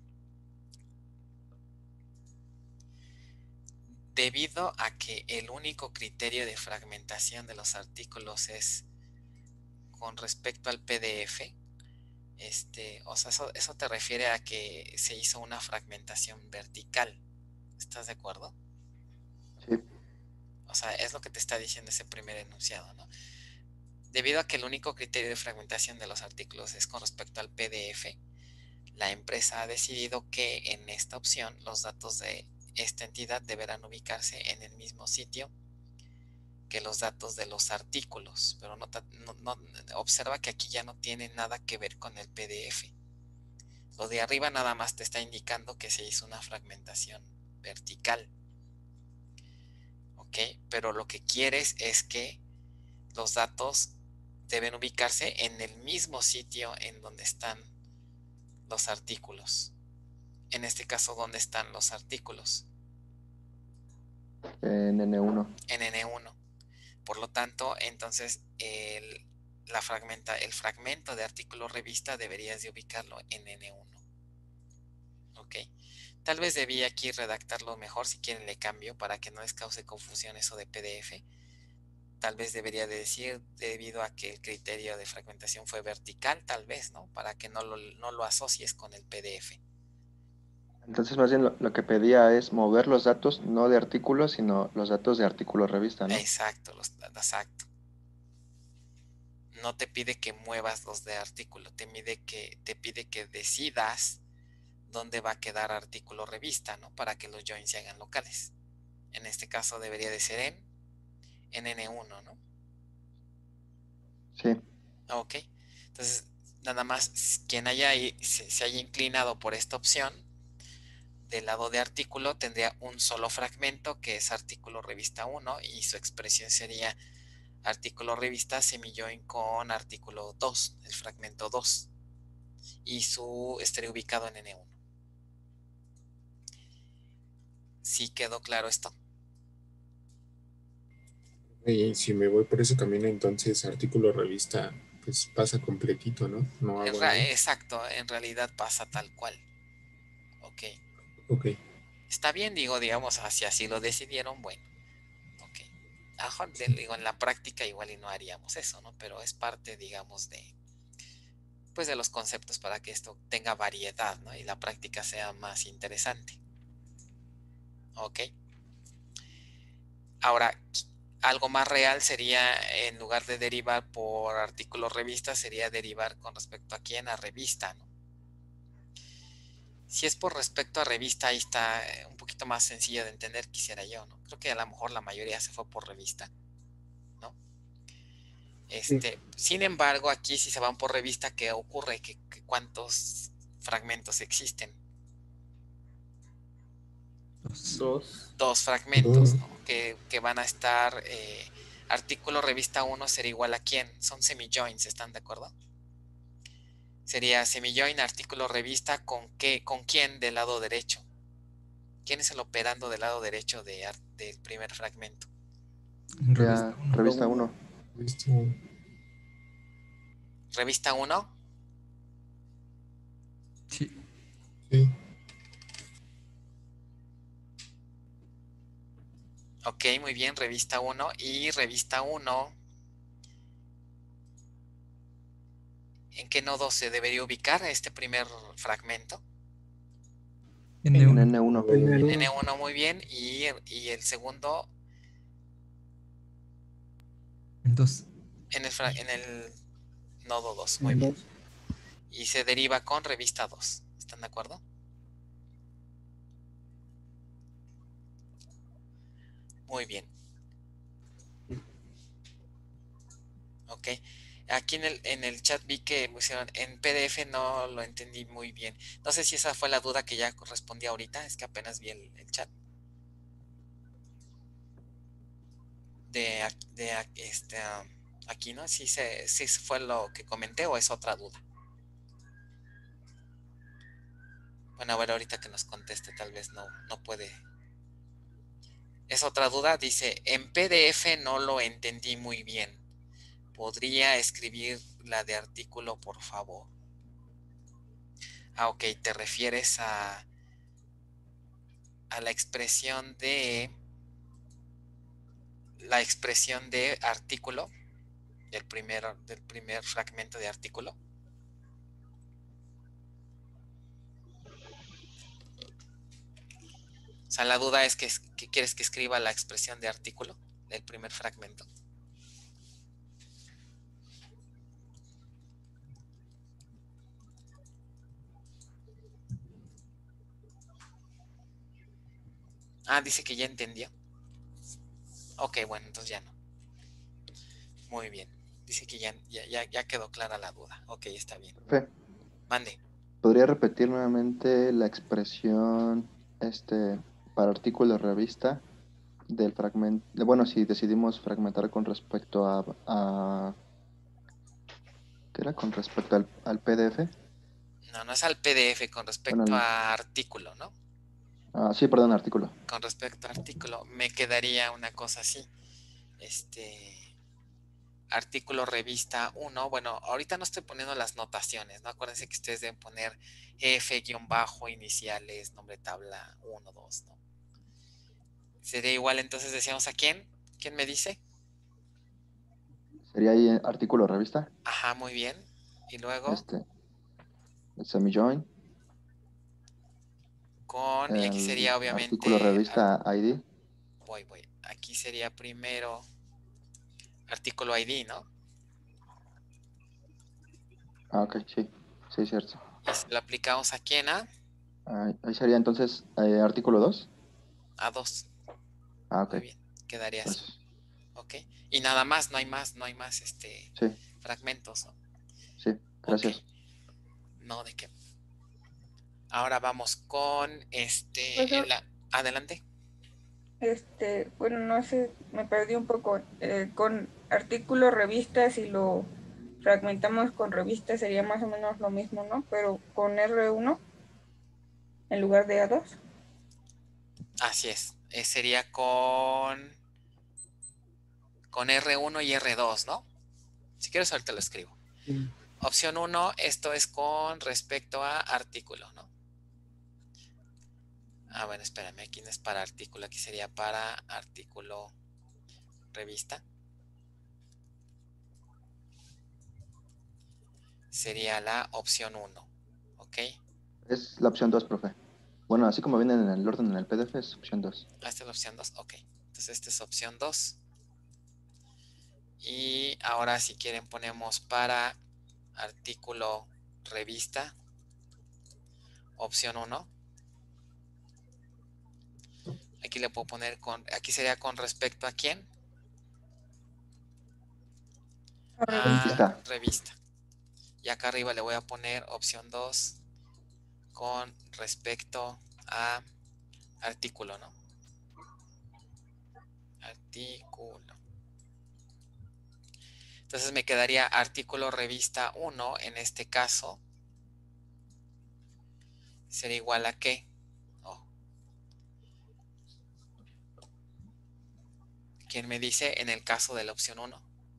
Debido a que el único criterio de fragmentación de los artículos es con respecto al P D F, este, o sea, eso, eso te refiere a que se hizo una fragmentación vertical. ¿Estás de acuerdo? Sí. O sea, es lo que te está diciendo ese primer enunciado, ¿no? Debido a que el único criterio de fragmentación de los artículos es con respecto al P D F, la empresa ha decidido que en esta opción los datos de esta entidad deberán ubicarse en el mismo sitio que los datos de los artículos, pero nota, no, no, observa que aquí ya no tiene nada que ver con el P D F. Lo de arriba nada más te está indicando que se hizo una fragmentación vertical. ¿Ok? Pero lo que quieres es que los datos deben ubicarse en el mismo sitio en donde están los artículos. En este caso, ¿dónde están los artículos? En N uno. En N uno. Por lo tanto, entonces el, la fragmenta, el fragmento de artículo revista deberías de ubicarlo en N uno. ¿Ok? Tal vez debí aquí redactarlo mejor, si quieren le cambio para que no les cause confusión eso de P D F. Tal vez debería de decir debido a que el criterio de fragmentación fue vertical, tal vez, ¿no? Para que no lo, no lo asocies con el P D F. Entonces, más bien lo, lo que pedía es mover los datos, no de artículos, sino los datos de artículo revista, ¿no? Exacto, los, exacto. No te pide que muevas los de artículo, te pide que, te pide que decidas dónde va a quedar artículo revista, ¿no? Para que los joins se hagan locales. En este caso debería de ser en, en N uno, ¿no? Sí. Ok. Entonces, nada más quien haya se, se haya inclinado por esta opción, del lado de artículo tendría un solo fragmento que es artículo revista uno y su expresión sería artículo revista semijoin con artículo dos, el fragmento dos, y su estaría ubicado en N uno. ¿Sí quedó claro esto? Y si me voy por ese camino, entonces artículo revista pues pasa completito, ¿no? No hago nada. Exacto, en realidad pasa tal cual. Ok. Ok. Está bien, digo, digamos, si así lo decidieron, bueno. Ok. Ajá, digo, en la práctica igual y no haríamos eso, ¿no? Pero es parte, digamos, de pues de los conceptos para que esto tenga variedad, ¿no? Y la práctica sea más interesante. Ok. Ahora, algo más real sería, en lugar de derivar por artículo revista, sería derivar con respecto a quién, a revista, ¿no? Si es por respecto a revista, ahí está un poquito más sencillo de entender, quisiera yo, ¿no? Creo que a lo mejor la mayoría se fue por revista, ¿no? Este, sí. Sin embargo, aquí si se van por revista, ¿qué ocurre? ¿Qué, qué, ¿Cuántos fragmentos existen? Dos. Dos fragmentos, ¿no? que, que van a estar, eh, artículo revista uno sería igual a quién, son semijoins, ¿están de acuerdo? Sería semijoin artículo revista con qué, con quién del lado derecho. ¿Quién es el operando del lado derecho de, del primer fragmento? Revista uno. ¿Revista uno? Sí. Sí. Ok, muy bien, revista uno. Y revista uno, ¿en qué nodo se debería ubicar este primer fragmento? En N uno. N uno. En N uno, muy bien. Y, y el segundo. En dos. En el, en el nodo dos, muy bien. Y se deriva con revista dos. ¿Están de acuerdo? Muy bien. Ok. Aquí en el, en el chat vi que pusieron en P D F, no lo entendí muy bien. No sé si esa fue la duda que ya correspondía ahorita, es que apenas vi el, el chat. De, de este, um, aquí, ¿no? Si se, si fue lo que comenté o es otra duda. Bueno, a ver, ahorita que nos conteste, tal vez no, no puede. Es otra duda, dice, en P D F no lo entendí muy bien. ¿Podría escribir la de artículo, por favor? Ah, ok, te refieres a, a la expresión de, la expresión de artículo, del primer, del primer fragmento de artículo. O sea, la duda es que, que quieres que escriba la expresión de artículo, del primer fragmento. Ah, dice que ya entendió. Ok, bueno, entonces ya no. Muy bien. Dice que ya, ya, ya, ya quedó clara la duda. Ok, está bien. Profe, Mande. ¿podría repetir nuevamente la expresión este, para artículo de revista del fragmento? Bueno, si decidimos fragmentar con respecto a, a ¿qué era? Con respecto al, al P D F. No, no es al P D F con respecto Bueno, a artículo, ¿no? ah, sí, perdón, artículo. Con respecto a artículo, me quedaría una cosa así. Este, artículo revista uno. Bueno, ahorita no estoy poniendo las notaciones, ¿no? Acuérdense que ustedes deben poner F, guión bajo, iniciales, nombre tabla uno, dos, ¿no? Sería igual, entonces decíamos a quién. ¿Quién me dice? Sería ahí artículo de revista. Ajá, muy bien. Y luego Este, el semijoin. con, y aquí El sería obviamente artículo de revista I D. Voy, voy. Aquí sería primero artículo I D, ¿no? Ah, ok, sí, sí, cierto. Y si lo aplicamos a quién, a, Ahí, ahí sería entonces eh, artículo dos. a dos. Ah, ok. Muy bien, quedaría así. Gracias. Ok. Y nada más, no hay más, no hay más este Sí, fragmentos, ¿no? sí, gracias. Ok. No, de qué. Ahora vamos con este. Profesor. la- adelante. Este, bueno, no sé, me perdí un poco. Eh, con artículos, revistas, y lo fragmentamos con revistas sería más o menos lo mismo, ¿no? Pero con R uno en lugar de A dos. Así es. Eh, sería con. Con R uno y R dos, ¿no? Si quieres, ahorita lo escribo. Sí. Opción uno, esto es con respecto a artículo, ¿no? Ah, bueno, espérame, aquí no es para artículo, aquí sería para artículo revista. Sería la opción uno, ¿ok? Es la opción dos, profe. Bueno, así como viene en el orden en el P D F, es opción dos. Ah, esta es la opción dos, ok. Entonces esta es opción dos. Y ahora si quieren ponemos para artículo revista, opción uno. Aquí le puedo poner con, aquí sería con respecto a quién. A A Revista. revista. Y acá arriba le voy a poner opción dos con respecto a artículo, ¿no? Artículo. Entonces me quedaría artículo revista uno, en este caso. Sería igual a qué. Oh. ¿Quién me dice en el caso de la opción uno?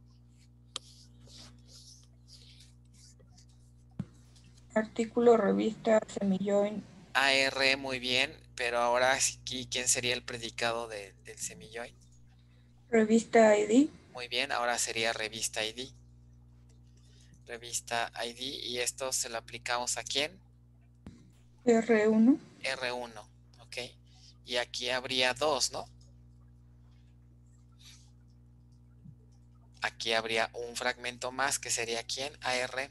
Artículo, revista, semijoin. A R, muy bien, pero ahora aquí, ¿quién sería el predicado de, del semijoin? Revista I D. Muy bien, ahora sería revista I D. Revista I D, y esto se lo aplicamos a quién? R uno. R uno, ok. Y aquí habría dos, ¿no? Aquí habría un fragmento más que sería ¿quién? A R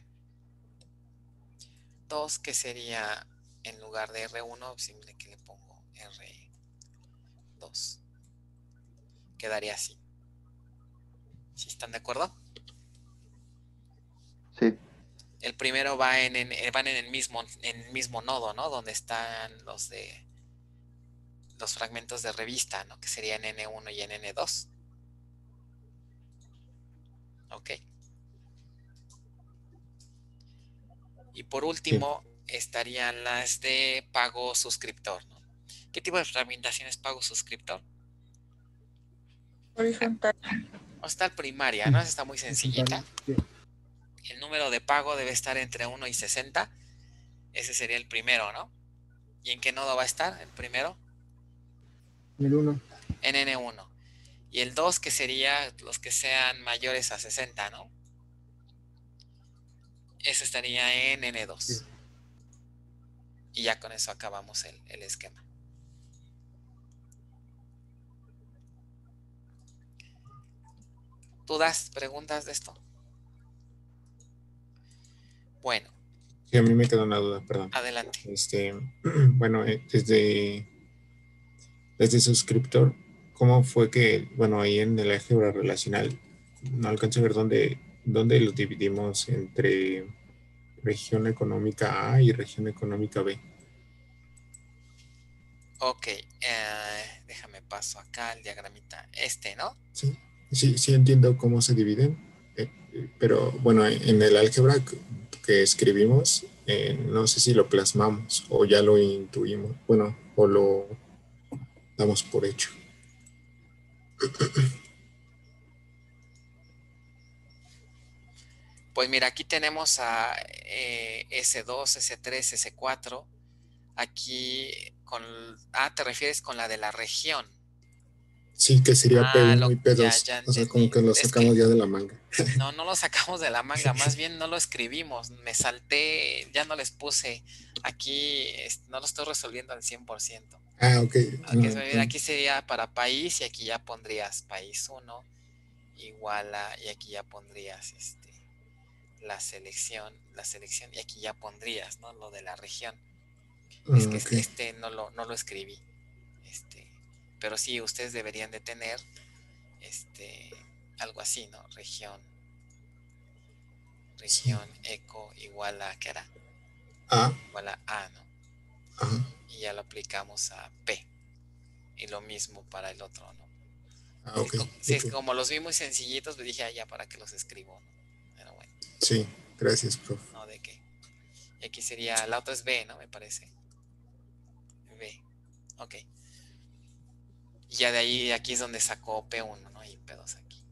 dos, que sería en lugar de R uno, simple que le pongo R dos. Quedaría así. ¿Sí están de acuerdo? Sí. El primero va en, en, van en el mismo, en el mismo nodo, ¿no? Donde están los de los fragmentos de revista, ¿no? Que serían N uno y en N dos. Ok. Y por último, sí, estarían las de pago suscriptor, ¿no? ¿Qué tipo de fragmentación es pago suscriptor? Horizontal. O está primaria, ¿no? Esa está muy sencillita. Sí. El número de pago debe estar entre uno y sesenta. Ese sería el primero, ¿no? ¿Y en qué nodo va a estar el primero? El uno. En N uno. Y el dos, que sería los que sean mayores a sesenta, ¿no? Eso estaría en N dos. Sí. Y ya con eso acabamos el, el esquema. ¿Dudas, preguntas de esto? Bueno. Sí, a mí me queda una duda, perdón. Adelante. Este, bueno, eh, desde, desde suscriptor, ¿cómo fue que, bueno, ahí en el álgebra relacional, no alcanzo a ver dónde, dónde lo dividimos entre región económica A y región económica B? Ok, eh, déjame paso acá el diagramita este, ¿no? Sí, sí, sí entiendo cómo se dividen, eh, pero bueno, en el álgebra que, que escribimos, eh, no sé si lo plasmamos o ya lo intuimos, bueno, o lo damos por hecho. Pues mira, aquí tenemos a eh, ese dos, ese tres, ese cuatro. Aquí con... Ah, te refieres con la de la región. Sí, que sería Ah, P uno lo, y P ya, dos. ya O sea, entendí. como que lo Es sacamos que ya de la manga. no, no lo sacamos de la manga, más bien no lo escribimos. Me salté, ya no les puse. Aquí es- no lo estoy resolviendo al cien por ciento. Ah, ok. Aquí, No, es- entonces, aquí sería para país y aquí ya pondrías país uno igual a, y aquí ya pondrías este, la selección, la selección y aquí ya pondrías, ¿no? Lo de la región. Es ah, que ok. este no lo, no lo escribí. Este, pero sí, ustedes deberían de tener este, algo así, ¿no? Región, Sí. región, eco, igual a, ¿qué era? A. Igual a A, ¿no? Ajá. Y ya lo aplicamos a P. Y lo mismo para el otro, ¿no? Ah, ok. Sí, co- sí, es Ok. que como los vi muy sencillitos, me dije, ah, ya, ¿para qué los escribo? ¿No? Pero bueno, Sí, gracias, prof. no de qué. Y aquí sería, la otra es B, ¿no? Me parece. B. Ok. Y ya de ahí, aquí es donde sacó P uno, ¿no? Y P dos aquí.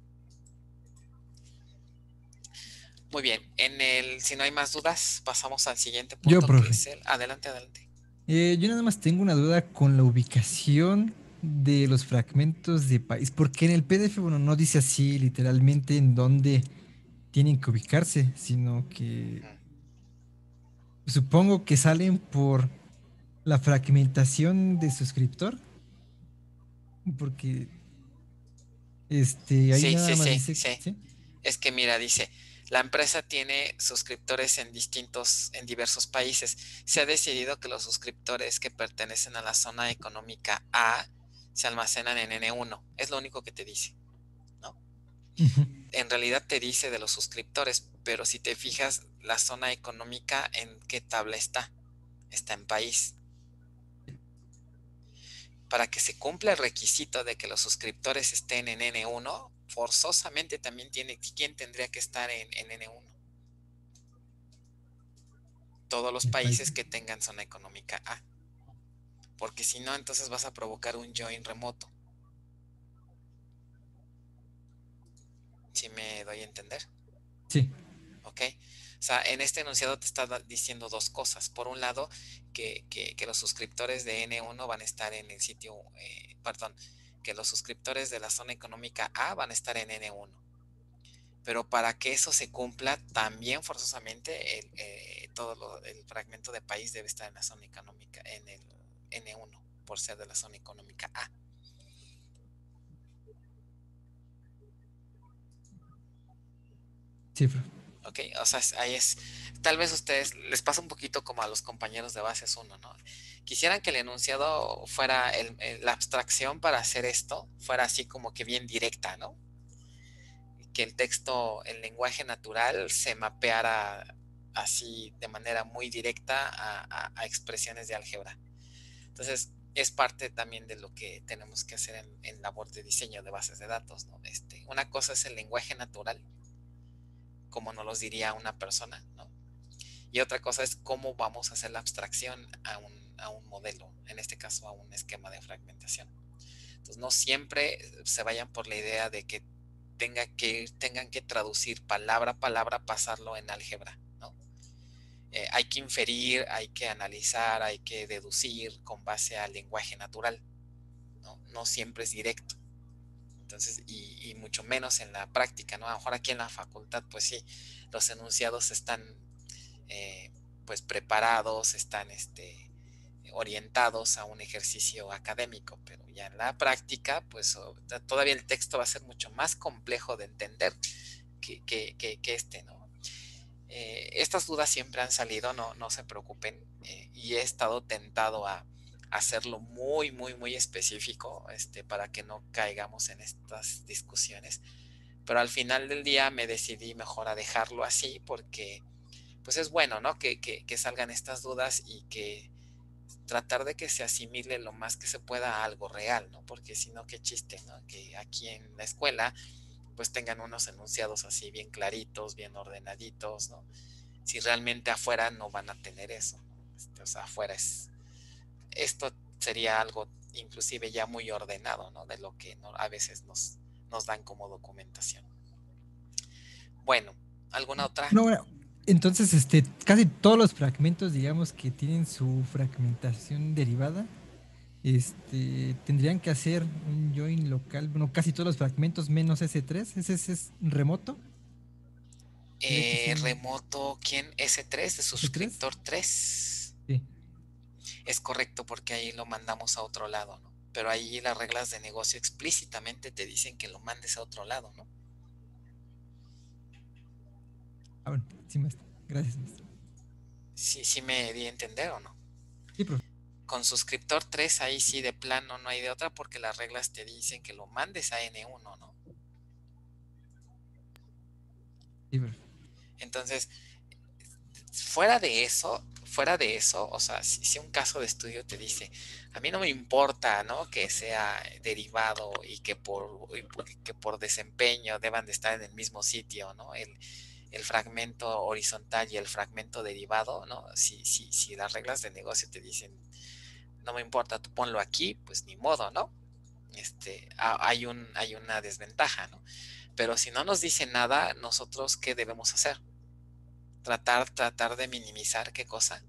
Muy bien. En el, si no hay más dudas, pasamos al siguiente punto. Yo, Que profe. es el, adelante, adelante. Eh, yo nada más tengo una duda con la ubicación de los fragmentos de país, porque en el P D F, bueno, no dice así literalmente en dónde tienen que ubicarse, sino que supongo que salen por la fragmentación de suscriptor, porque este, ahí Sí, nada sí, más sí, dice, sí. ¿sí? Es que mira, dice, la empresa tiene suscriptores en distintos, en diversos países. Se ha decidido que los suscriptores que pertenecen a la zona económica A se almacenan en N uno. Es lo único que te dice, ¿no? Ujú. En realidad te dice de los suscriptores, pero si te fijas, la zona económica, ¿en qué tabla está? Está en país. Para que se cumpla el requisito de que los suscriptores estén en N uno, forzosamente también tiene, ¿quién tendría que estar en, en N uno? Todos los El país. países que tengan zona económica A. Porque si no, entonces vas a provocar un join remoto. ¿Sí me doy a entender? Sí. ¿Ok? O sea, en este enunciado te está diciendo dos cosas. Por un lado, que, que, que los suscriptores de N uno van a estar en el sitio, eh, perdón, que los suscriptores de la zona económica A van a estar en N uno. Pero para que eso se cumpla, también forzosamente el, eh, todo lo, el fragmento de país debe estar en la zona económica, en el N uno, por ser de la zona económica A. Sí, profe. Ok, o sea, ahí es, tal vez a ustedes les pasa un poquito como a los compañeros de bases uno, ¿no? Quisieran que el enunciado fuera, el, el, la abstracción para hacer esto, fuera así como que bien directa, ¿no? Que el texto, el lenguaje natural se mapeara así de manera muy directa a, a, a expresiones de álgebra. Entonces, es parte también de lo que tenemos que hacer en, en labor de diseño de bases de datos, ¿no? Este, una cosa es el lenguaje natural, como nos los diría una persona, ¿no? Y otra cosa es cómo vamos a hacer la abstracción a un, a un modelo, en este caso a un esquema de fragmentación. Entonces, no siempre se vayan por la idea de que, tenga que tengan que traducir palabra a palabra, pasarlo en álgebra, ¿no? Eh, hay que inferir, hay que analizar, hay que deducir con base al lenguaje natural, ¿no? No siempre es directo. Entonces, y, y mucho menos en la práctica, ¿no? A lo mejor aquí en la facultad, pues sí, los enunciados están eh, pues preparados, están este, orientados a un ejercicio académico, pero ya en la práctica, pues todavía el texto va a ser mucho más complejo de entender que, que, que, que este, ¿no? Eh, estas dudas siempre han salido, no, no se preocupen, eh, y he estado tentado a hacerlo muy, muy, muy específico, este, para que no caigamos en estas discusiones, pero al final del día me decidí mejor a dejarlo así, porque pues es bueno, ¿no? Que, que, que salgan estas dudas y que tratar de que se asimile lo más que se pueda a algo real, ¿no? Porque si no, qué chiste, ¿no? Que aquí en la escuela pues tengan unos enunciados así bien claritos, bien ordenaditos, ¿no? Si realmente afuera no van a tener eso, ¿no? Este, o sea, afuera es... Esto sería algo inclusive ya muy ordenado, ¿no? De lo que no, a veces nos, nos dan como documentación. Bueno, ¿alguna otra? No, bueno, entonces, este, casi todos los fragmentos, digamos, que tienen su fragmentación derivada, este, tendrían que hacer un join local, bueno, casi todos los fragmentos menos ese tres, ese, ese es remoto. Eh, remoto, ¿quién? ¿ese tres de suscriptor tres? Sí. Es correcto, porque ahí lo mandamos a otro lado, ¿no? Pero ahí las reglas de negocio explícitamente te dicen que lo mandes a otro lado, ¿no? Ah, bueno, sí, maestro. Gracias, maestro. Sí, sí me di a entender, ¿o no? Sí, profe. Con suscriptor tres ahí sí de plano no hay de otra, porque las reglas te dicen que lo mandes a ene uno, ¿no? Sí, profe. Entonces, fuera de eso, fuera de eso, o sea, si, si un caso de estudio te dice, a mí no me importa, ¿no? Que sea derivado y que por, y que por desempeño deban de estar en el mismo sitio, ¿no? El, el fragmento horizontal y el fragmento derivado, ¿no? Si, si, si las reglas de negocio te dicen, no me importa, tú ponlo aquí, pues ni modo, ¿no? Este, hay, un, hay una desventaja, ¿no? Pero si no nos dice nada, nosotros, ¿qué debemos hacer? Tratar, tratar de minimizar, ¿qué cosa?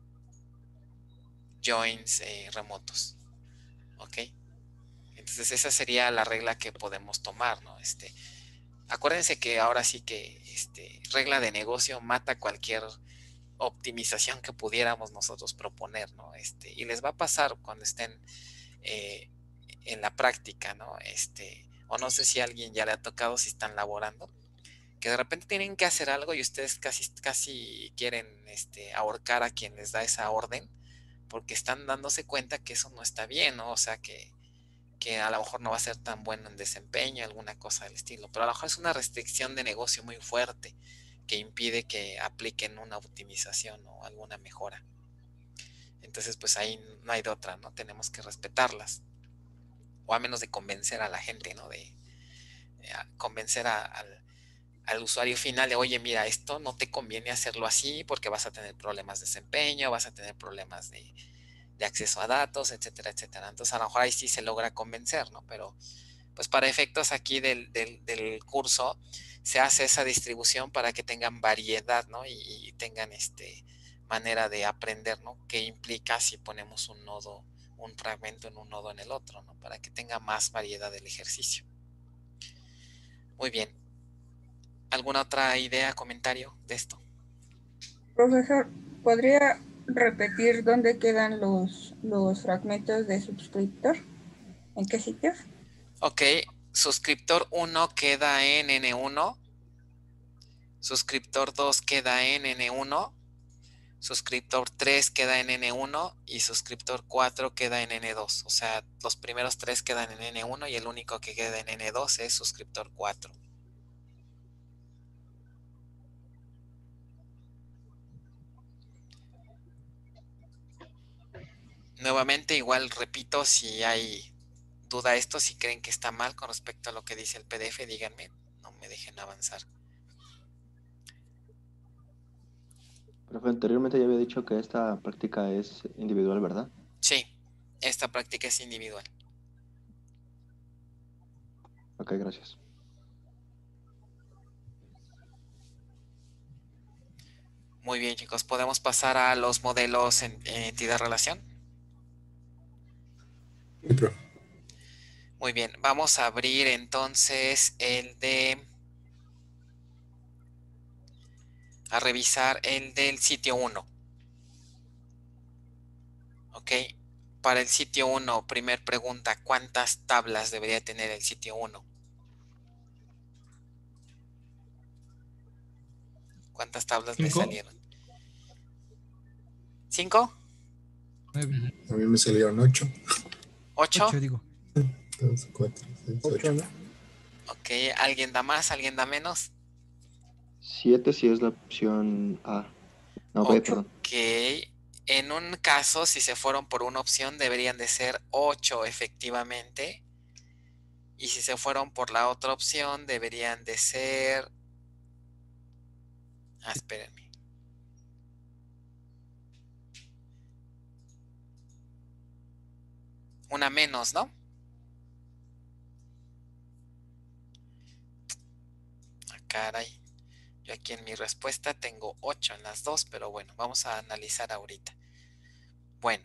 Joins eh, remotos, ¿ok? Entonces esa sería la regla que podemos tomar, ¿no? Este, acuérdense que ahora sí que este, regla de negocio mata cualquier optimización que pudiéramos nosotros proponer, ¿no? Este, y les va a pasar cuando estén eh, en la práctica, ¿no? Este, o no sé si a alguien ya le ha tocado, si están laborando, que de repente tienen que hacer algo y ustedes casi, casi quieren este, ahorcar a quien les da esa orden, porque están dándose cuenta que eso no está bien, ¿no? O sea, que, que a lo mejor no va a ser tan bueno en desempeño, alguna cosa del estilo, pero a lo mejor es una restricción de negocio muy fuerte que impide que apliquen una optimización o alguna mejora. Entonces, pues ahí no hay de otra, ¿no? Tenemos que respetarlas, o a menos de convencer a la gente, ¿no? De, de convencer a, al al usuario final de, oye, mira, esto no te conviene hacerlo así porque vas a tener problemas de desempeño, vas a tener problemas de, de acceso a datos, etcétera, etcétera. Entonces a lo mejor ahí sí se logra convencer, ¿no? Pero pues para efectos aquí del, del, del curso se hace esa distribución para que tengan variedad, ¿no? Y, y tengan este manera de aprender, ¿no? ¿Qué implica si ponemos un nodo, un fragmento en un nodo en el otro, ¿no? Para que tenga más variedad del ejercicio. Muy bien. ¿Alguna otra idea, comentario de esto? Profesor, ¿podría repetir dónde quedan los, los fragmentos de suscriptor? ¿En qué sitios? Ok, suscriptor uno queda en ene uno, suscriptor dos queda en ene uno, suscriptor tres queda en ene uno y suscriptor cuatro queda en ene dos. O sea, los primeros tres quedan en ene uno y el único que queda en ene dos es suscriptor cuatro. Nuevamente, igual repito, si hay duda esto, si creen que está mal con respecto a lo que dice el pe de efe, díganme, no me dejen avanzar. Profe, anteriormente ya había dicho que esta práctica es individual, ¿verdad? Sí, esta práctica es individual. Ok, gracias. Muy bien, chicos, ¿podemos pasar a los modelos en, en entidad-relación? Sí, profe. Muy bien, vamos a abrir entonces el de... a revisar el del sitio uno. Ok, para el sitio uno, primer pregunta, ¿cuántas tablas debería tener el sitio uno? ¿Cuántas tablas le Cinco. salieron? ¿Cinco? Nueve. A mí me salieron ocho. ¿Ocho? Ocho, digo. Dos, cuatro, seis, Ocho, ocho. ¿no? Ok, ¿alguien da más? ¿Alguien da menos? siete si es la opción A. No, B, perdón. Ok, en un caso, si se fueron por una opción, deberían de ser ocho efectivamente. Y si se fueron por la otra opción, deberían de ser... Ah, espérenme. Una menos, ¿no? Ah, caray. Yo aquí en mi respuesta tengo ocho en las dos, pero bueno, vamos a analizar ahorita. Bueno,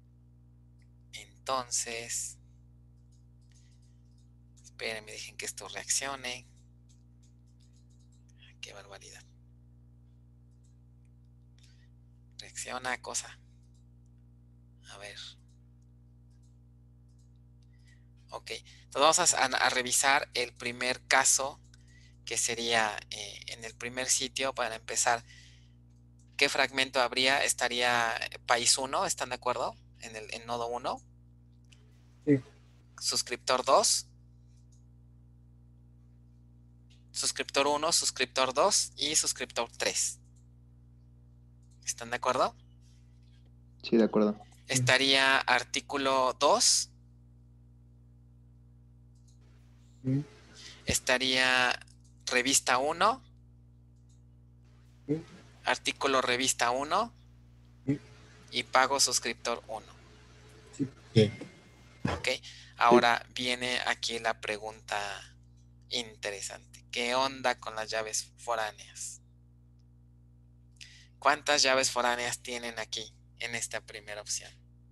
entonces... Espérenme, dejen que esto reaccione. Qué barbaridad. Reacciona, cosa. A ver. Ok, entonces vamos a, a revisar el primer caso, que sería eh, en el primer sitio. Para empezar, ¿qué fragmento habría? Estaría país uno, ¿están de acuerdo? En el en nodo uno. Sí. Suscriptor dos. Suscriptor uno, suscriptor dos y suscriptor tres. ¿Están de acuerdo? Sí, de acuerdo. Estaría artículo dos. Sí. Estaría revista uno. Sí. Artículo revista uno. Sí. Y pago suscriptor uno. Sí. Sí. Ok, ahora viene aquí la pregunta interesante. ¿Qué onda con las llaves foráneas? ¿Cuántas llaves foráneas tienen aquí en esta primera opción?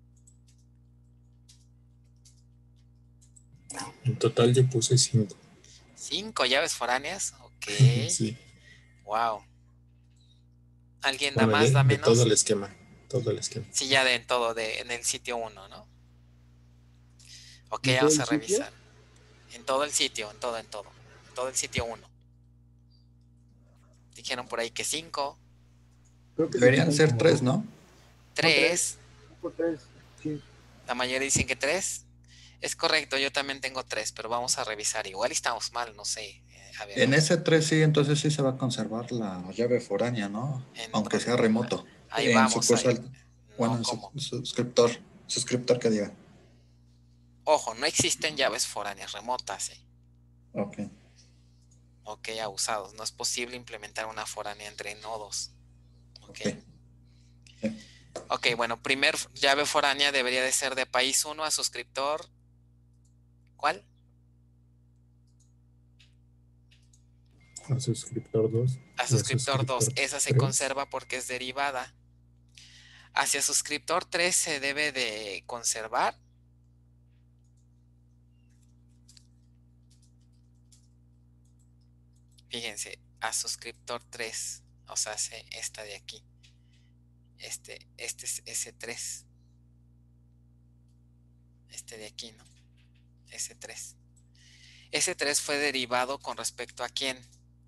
En total yo puse cinco. ¿Cinco llaves foráneas? Ok. Sí. Wow. ¿Alguien da Bueno, más, de, da de menos? todo el esquema. Todo el esquema. Sí, ya de en todo, de, en el sitio uno, ¿no? Ok, ¿En todo vamos el a sitio? revisar. En todo el sitio, en todo, en todo. En todo el sitio uno. Dijeron por ahí que cinco. Creo que Deberían sí, ser como tres, dos. ¿no? Tres. Cinco, tres, sí. La mayoría dicen que tres. Es correcto, yo también tengo tres, pero vamos a revisar. Igual estamos mal, no sé. Eh, a ver, En vamos. ese tres sí, entonces sí se va a conservar la llave foránea, ¿no? En Aunque don- sea remoto. Ahí En vamos, ahí. sucursal. Bueno, No, en su- ¿cómo? suscriptor. Suscriptor que diga. Ojo, no existen llaves foráneas remotas, ¿eh? Ok. Ok, abusados. No es posible implementar una foránea entre nodos. Ok. Ok. Sí. Ok, bueno, primer llave foránea debería de ser de país uno a suscriptor. ¿Cuál? A suscriptor dos. A suscriptor dos. Esa se conserva porque es derivada. Hacia suscriptor tres se debe de conservar. Fíjense, a suscriptor tres, o sea, hace esta de aquí. Este, este es ese tres. Este de aquí, ¿no? ese tres. ese tres fue derivado con respecto a quién.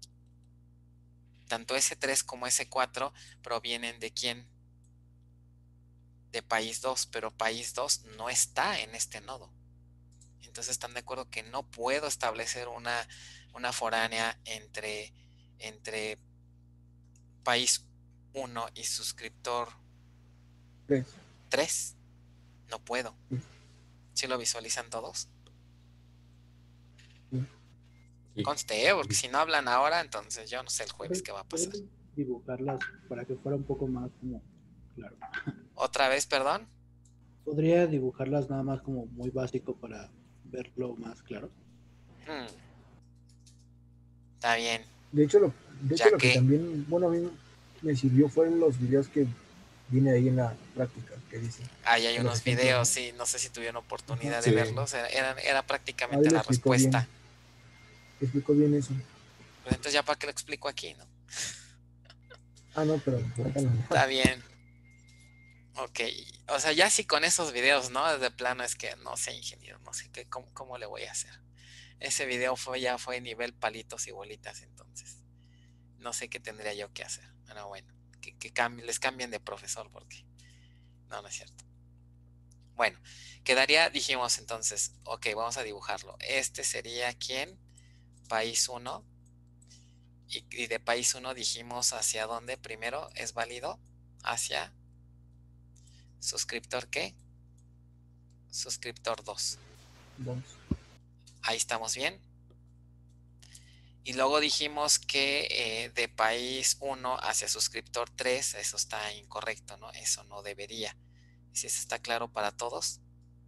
Tanto ese tres como ese cuatro provienen de quién. De país dos, pero país dos no está en este nodo. Entonces están de acuerdo que no puedo establecer una, una foránea entre, entre país uno y suscriptor Tres. tres. No puedo. Sí. ¿Sí lo visualizan todos? Sí. Conste, ¿eh? Porque si no hablan ahora, entonces yo no sé el jueves qué va a pasar. ¿Puedes dibujarlas para que fuera un poco más como claro? ¿Otra vez, perdón? Podría dibujarlas nada más como muy básico para verlo más claro. Hmm. Está bien. De hecho, lo, de Ya hecho, lo que que- también, bueno, a mí me sirvió fueron los videos que viene ahí en la práctica, que dice. Ahí hay Los unos ejemplos, videos, ¿no? sí, no sé si tuvieron oportunidad Ajá. de Sí. verlos. Era, era, era Ahí prácticamente lo la explicó respuesta. bien. Explicó bien eso. Pues entonces ya para qué lo explico aquí, ¿no? Ah, no, pero cuéntalo. Está bien. Ok, o sea, ya sí con esos videos, ¿no? De plano es que no sé, ingeniero, no sé qué, cómo, cómo le voy a hacer. Ese video fue ya fue nivel palitos y bolitas, entonces. No sé qué tendría yo que hacer. Pero bueno, que, que cambie, les cambien de profesor porque no, no es cierto. Bueno, quedaría, dijimos entonces, ok, vamos a dibujarlo. Este sería ¿quién? País uno. Y, y de país uno dijimos hacia dónde primero es válido. Hacia suscriptor ¿qué? Suscriptor dos. Dos. Ahí estamos bien. Y luego dijimos que eh, de país uno hacia suscriptor tres, eso está incorrecto, ¿no? Eso no debería. Si eso está claro para todos.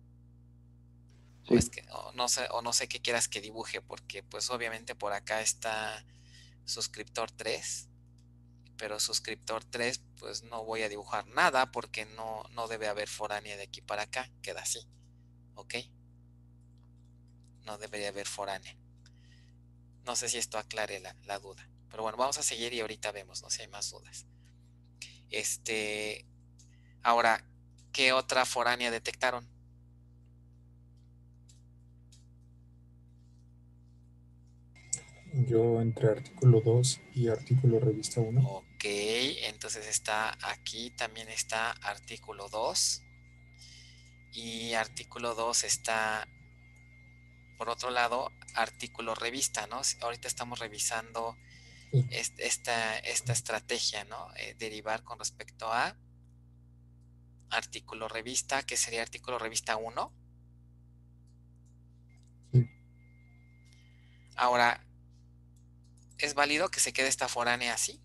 O, es Sí. que, o, no sé, o no sé qué quieras que dibuje, porque pues obviamente por acá está suscriptor tres, pero suscriptor tres pues no voy a dibujar nada porque no, no debe haber foránea de aquí para acá, queda así, ¿ok? No debería haber foránea. No sé si esto aclare la, la duda, pero bueno, vamos a seguir y ahorita vemos, no sé si hay más dudas. Este, ahora, ¿qué otra foránea detectaron? Yo entre artículo dos y artículo revista uno. Ok, entonces está aquí, también está artículo dos. Y artículo dos está, por otro lado, artículo revista, ¿no? Ahorita estamos revisando Sí. esta, esta estrategia, ¿no? Eh, derivar con respecto a artículo revista, que sería artículo revista uno. Sí. Ahora, ¿es válido que se quede esta foránea así?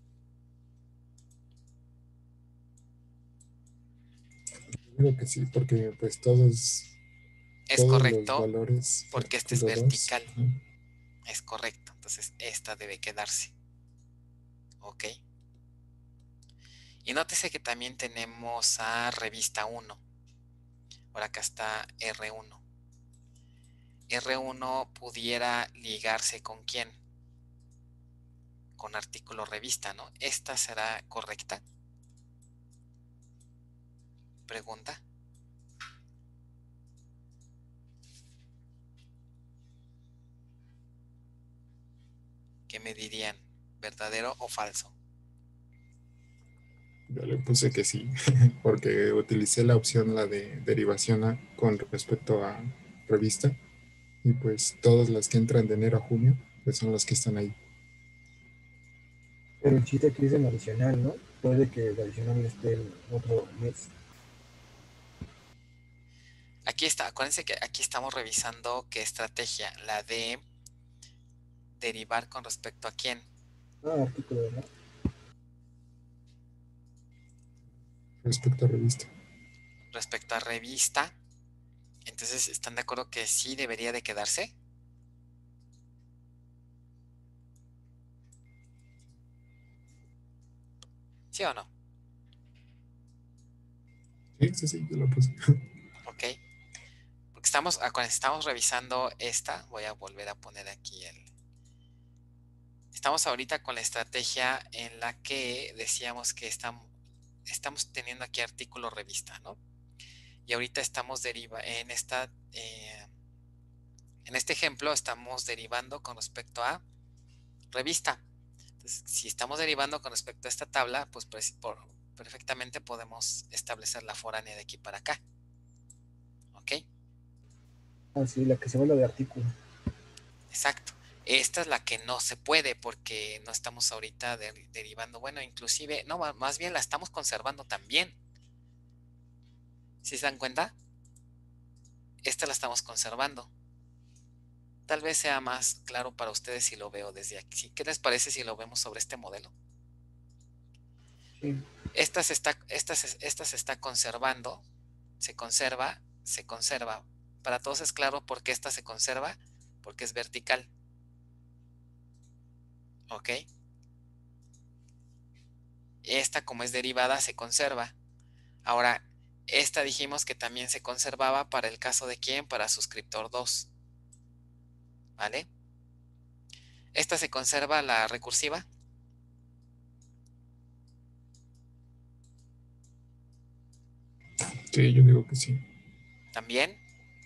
Digo que sí, porque pues todos, Es todos los correcto, valores de porque este es artículo dos. vertical. Es correcto, entonces esta debe quedarse. Ok. Y nótese que también tenemos a revista uno. Por acá está R uno. R uno pudiera ligarse con quién? Con artículo revista, ¿no? ¿Esta será correcta? Pregunta. ¿Qué me dirían? ¿Verdadero o falso? Yo le puse que sí, porque utilicé la opción, la de derivación a- con respecto a revista, y pues todas las que entran de enero a junio, pues son las que están ahí. Pero el chiste aquí es en adicional, ¿no? Puede que el adicional esté en otro mes. Aquí está, acuérdense que aquí estamos revisando qué estrategia, la de derivar con respecto a quién. Ah, artículo, ¿verdad? Respecto a revista. Respecto a revista. Entonces, ¿están de acuerdo que sí debería de quedarse? ¿Sí o no? Sí, sí, sí, yo lo puse. Ok. Porque estamos, estamos revisando esta. Voy a volver a poner aquí el... Estamos ahorita con la estrategia en la que decíamos que estamos, estamos teniendo aquí artículo revista, ¿no? Y ahorita estamos deriva en esta... Eh, en este ejemplo estamos derivando con respecto a revista. Entonces, si estamos derivando con respecto a esta tabla, pues por, perfectamente podemos establecer la foránea de aquí para acá. ¿Ok? Ah, sí, la que se habla de artículo. Exacto. Esta es la que no se puede porque no estamos ahorita de, derivando. Bueno, inclusive, no, más bien la estamos conservando también. ¿Sí se dan cuenta? Esta la estamos conservando. Tal vez sea más claro para ustedes si lo veo desde aquí. ¿Qué les parece si lo vemos sobre este modelo? Sí. Esta se está, esta se, esta se está conservando. Se conserva, se conserva. Para todos es claro por qué esta se conserva. Porque es vertical. ¿Ok? Esta, como es derivada, se conserva. Ahora, esta dijimos que también se conservaba para el caso de quién, para suscriptor dos. ¿Vale? Esta se conserva la recursiva. Sí, yo digo que sí. ¿También?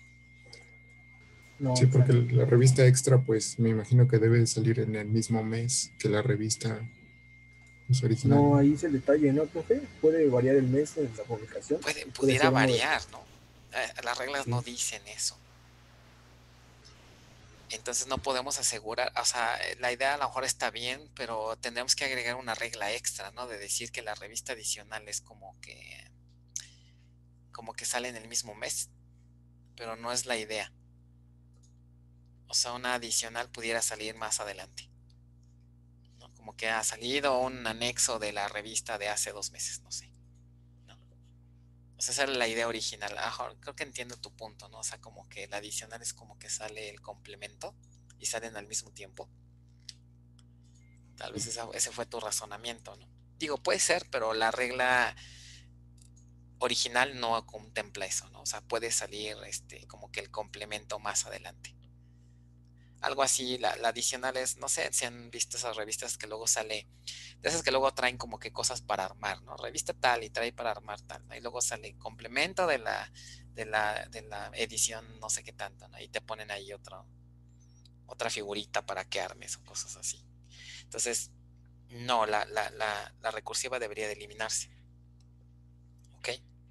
No, Sí, porque claro. la revista extra, pues me imagino que debe de salir en el mismo mes que la revista pues, original, No, ¿no? ahí es el detalle, ¿no, profe? Puede variar el mes en la publicación. Puede, y puede pudiera ser uno de variar, ¿no? Eh, las reglas no sí. dicen eso. Entonces no podemos asegurar, o sea, la idea a lo mejor está bien, pero tendremos que agregar una regla extra, ¿no? De decir que la revista adicional es como que, como que sale en el mismo mes, pero no es la idea. O sea, una adicional pudiera salir más adelante, ¿no? Como que ha salido un anexo de la revista de hace dos meses, no sé, ¿no? O sea, esa era la idea original. Ajá, creo que entiendo tu punto, ¿no? O sea, como que la adicional es como que sale el complemento y salen al mismo tiempo. Tal vez esa, ese fue tu razonamiento, ¿no? Digo, puede ser, pero la regla original no contempla eso, ¿no? O sea, puede salir este, como que el complemento más adelante. Algo así, la, la adicional es, no sé si han visto esas revistas que luego sale, de esas que luego traen como que cosas para armar, ¿no? Revista tal y trae para armar tal, ¿no? Y luego sale complemento de la, de la, de la edición no sé qué tanto, ¿no? Y te ponen ahí otro, otra figurita para que armes o cosas así. Entonces, no, la, la, la, la recursiva debería de eliminarse. ¿Ok?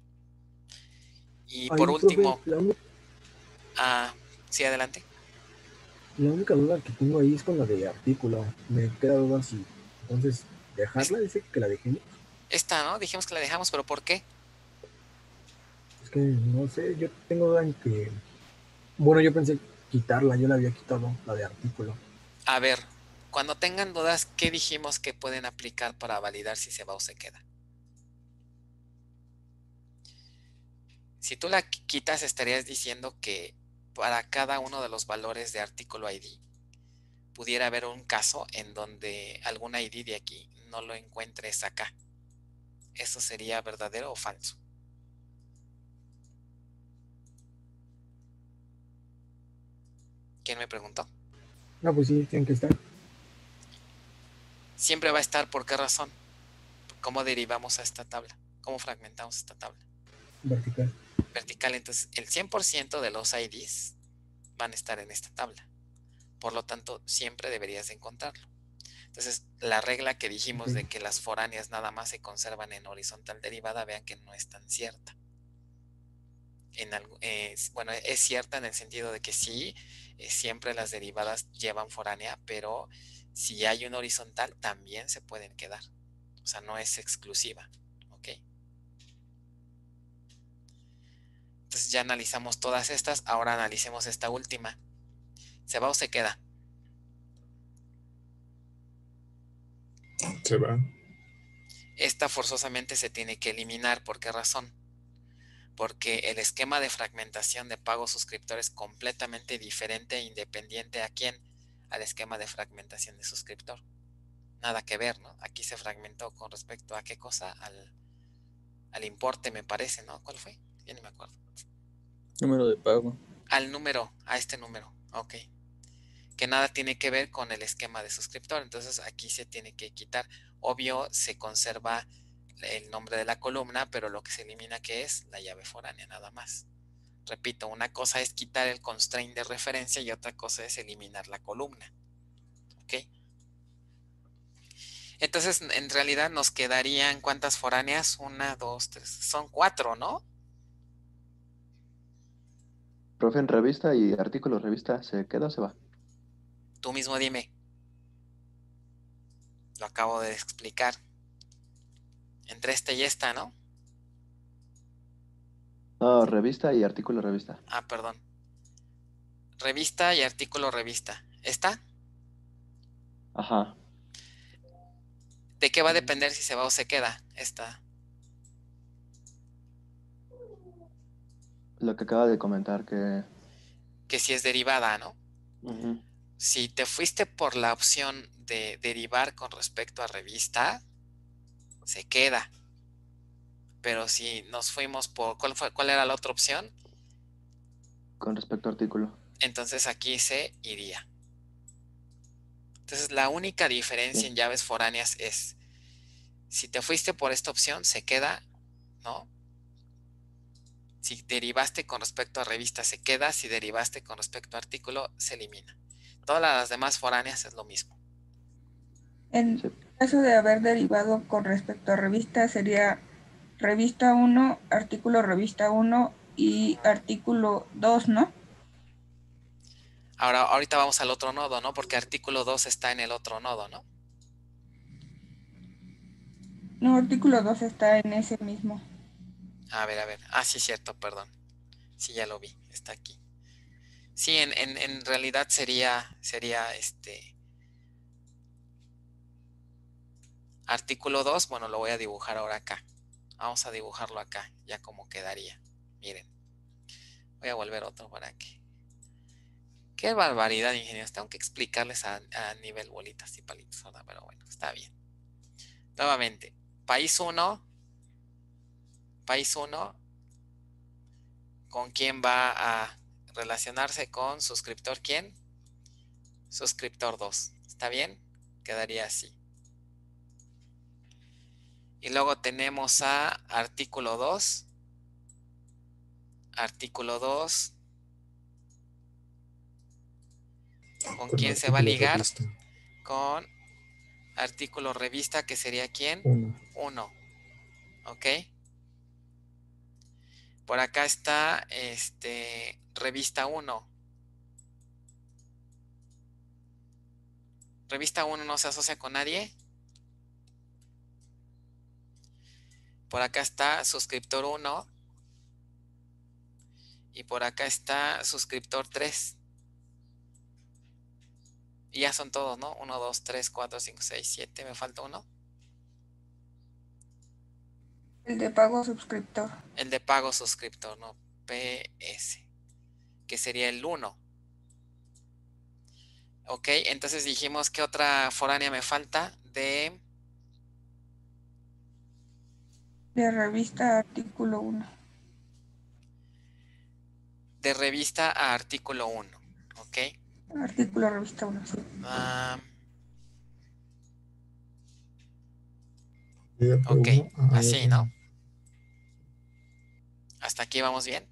Y por Ahí, profe, último, la, uni- ah, sí, adelante. la única duda que tengo ahí es con la de artículo. Me queda duda si entonces Es- dejarla, dice que la dejemos. Esta, ¿no? Dijimos que la dejamos, pero ¿por qué? Es que no sé, yo tengo duda en que. Bueno, yo pensé quitarla, yo la había quitado, la de artículo. A ver, cuando tengan dudas, ¿qué dijimos que pueden aplicar para validar si se va o se queda? Si tú la qui- quitas, estarías diciendo que para cada uno de los valores de artículo I D pudiera haber un caso en donde algún I D de aquí no lo encuentres acá. ¿Eso sería verdadero o falso? ¿Quién me preguntó? No, pues sí, tienen que estar. Siempre va a estar, ¿por qué razón? ¿Cómo derivamos a esta tabla? ¿Cómo fragmentamos esta tabla? Vertical. Vertical, entonces el cien por ciento de los I Ds van a estar en esta tabla. Por lo tanto, siempre deberías de encontrarlo. Entonces, la regla que dijimos Ok. de que las foráneas nada más se conservan en horizontal derivada, vean que no es tan cierta. En algo, eh, bueno, es cierta en el sentido de que sí, eh, siempre las derivadas llevan foránea, pero si hay un horizontal, también se pueden quedar. O sea, no es exclusiva. ¿Ok? Entonces ya analizamos todas estas, ahora analicemos esta última. ¿Se va o se queda? Se va. Esta forzosamente se tiene que eliminar. ¿Por qué razón? Porque el esquema de fragmentación de pago suscriptor es completamente diferente e independiente a quién, al esquema de fragmentación de suscriptor. Nada que ver, ¿no? Aquí se fragmentó con respecto a qué cosa, al, al importe, me parece, ¿no? ¿Cuál fue? Ya ni me acuerdo. Número de pago. Al número, a este número, ok. Que nada tiene que ver con el esquema de suscriptor, entonces aquí se tiene que quitar. Obvio, se conserva el nombre de la columna, pero lo que se elimina, ¿qué es? La llave foránea, nada más. Repito, una cosa es quitar el constraint de referencia y otra cosa es eliminar la columna. ¿Ok? Entonces, en realidad nos quedarían, ¿cuántas foráneas? Una, dos, tres. Son cuatro, ¿no? Profe, en revista y artículo revista, ¿se queda o se va? Tú mismo dime. Lo acabo de explicar. Entre esta y esta, ¿no? No, revista y artículo revista. Ah, perdón. Revista y artículo revista. ¿Esta? Ajá. ¿De qué va a depender si se va o se queda? Esta. Lo que acaba de comentar que... Que si es derivada, ¿no? Ujú. Si te fuiste por la opción de derivar con respecto a revista, se queda. Pero si nos fuimos por... ¿Cuál fue, cuál era la otra opción? Con respecto a artículo. Entonces aquí se iría. Entonces la única diferencia Sí. en llaves foráneas es, si te fuiste por esta opción, se queda, ¿no? Si derivaste con respecto a revista se queda, si derivaste con respecto a artículo se elimina. Todas las demás foráneas es lo mismo. En caso de haber derivado con respecto a revista sería revista uno, artículo revista uno y artículo dos, ¿no? Ahora, ahorita vamos al otro nodo, ¿no? Porque artículo dos está en el otro nodo, ¿no? No, artículo dos está en ese mismo. A ver, a ver. Ah, sí, cierto, perdón. Sí, ya lo vi, está aquí. Sí, en, en, en realidad sería, sería este artículo dos. Bueno, lo voy a dibujar ahora acá. Vamos a dibujarlo acá, ya como quedaría. Miren. Voy a volver otro para que. Qué barbaridad, ingenieros. Tengo que explicarles a, a nivel bolitas y palitos, ¿verdad? Pero bueno, está bien. Nuevamente, país uno. País uno. ¿Con quién va a relacionarse? Con suscriptor quién? Suscriptor dos. ¿Está bien? Quedaría así. Y luego tenemos a artículo dos. Artículo dos. ¿Con Con quién se va a artículo ligar? revista. Con artículo revista, que sería quién? Uno. uno. ¿Ok? Por acá está este, revista uno. Revista uno no se asocia con nadie. Por acá está suscriptor uno. Y por acá está suscriptor tres. Y ya son todos, ¿no? uno, dos, tres, cuatro, cinco, seis, siete. Me falta uno. El de pago suscriptor. El de pago suscriptor, ¿no? P S. Que sería el uno. Ok, entonces dijimos que otra foránea me falta de... De revista artículo uno. De revista a artículo uno. Ok. Artículo revista uno, sí. Ah, De ok, uno a así, uno. ¿no? ¿Hasta aquí vamos bien?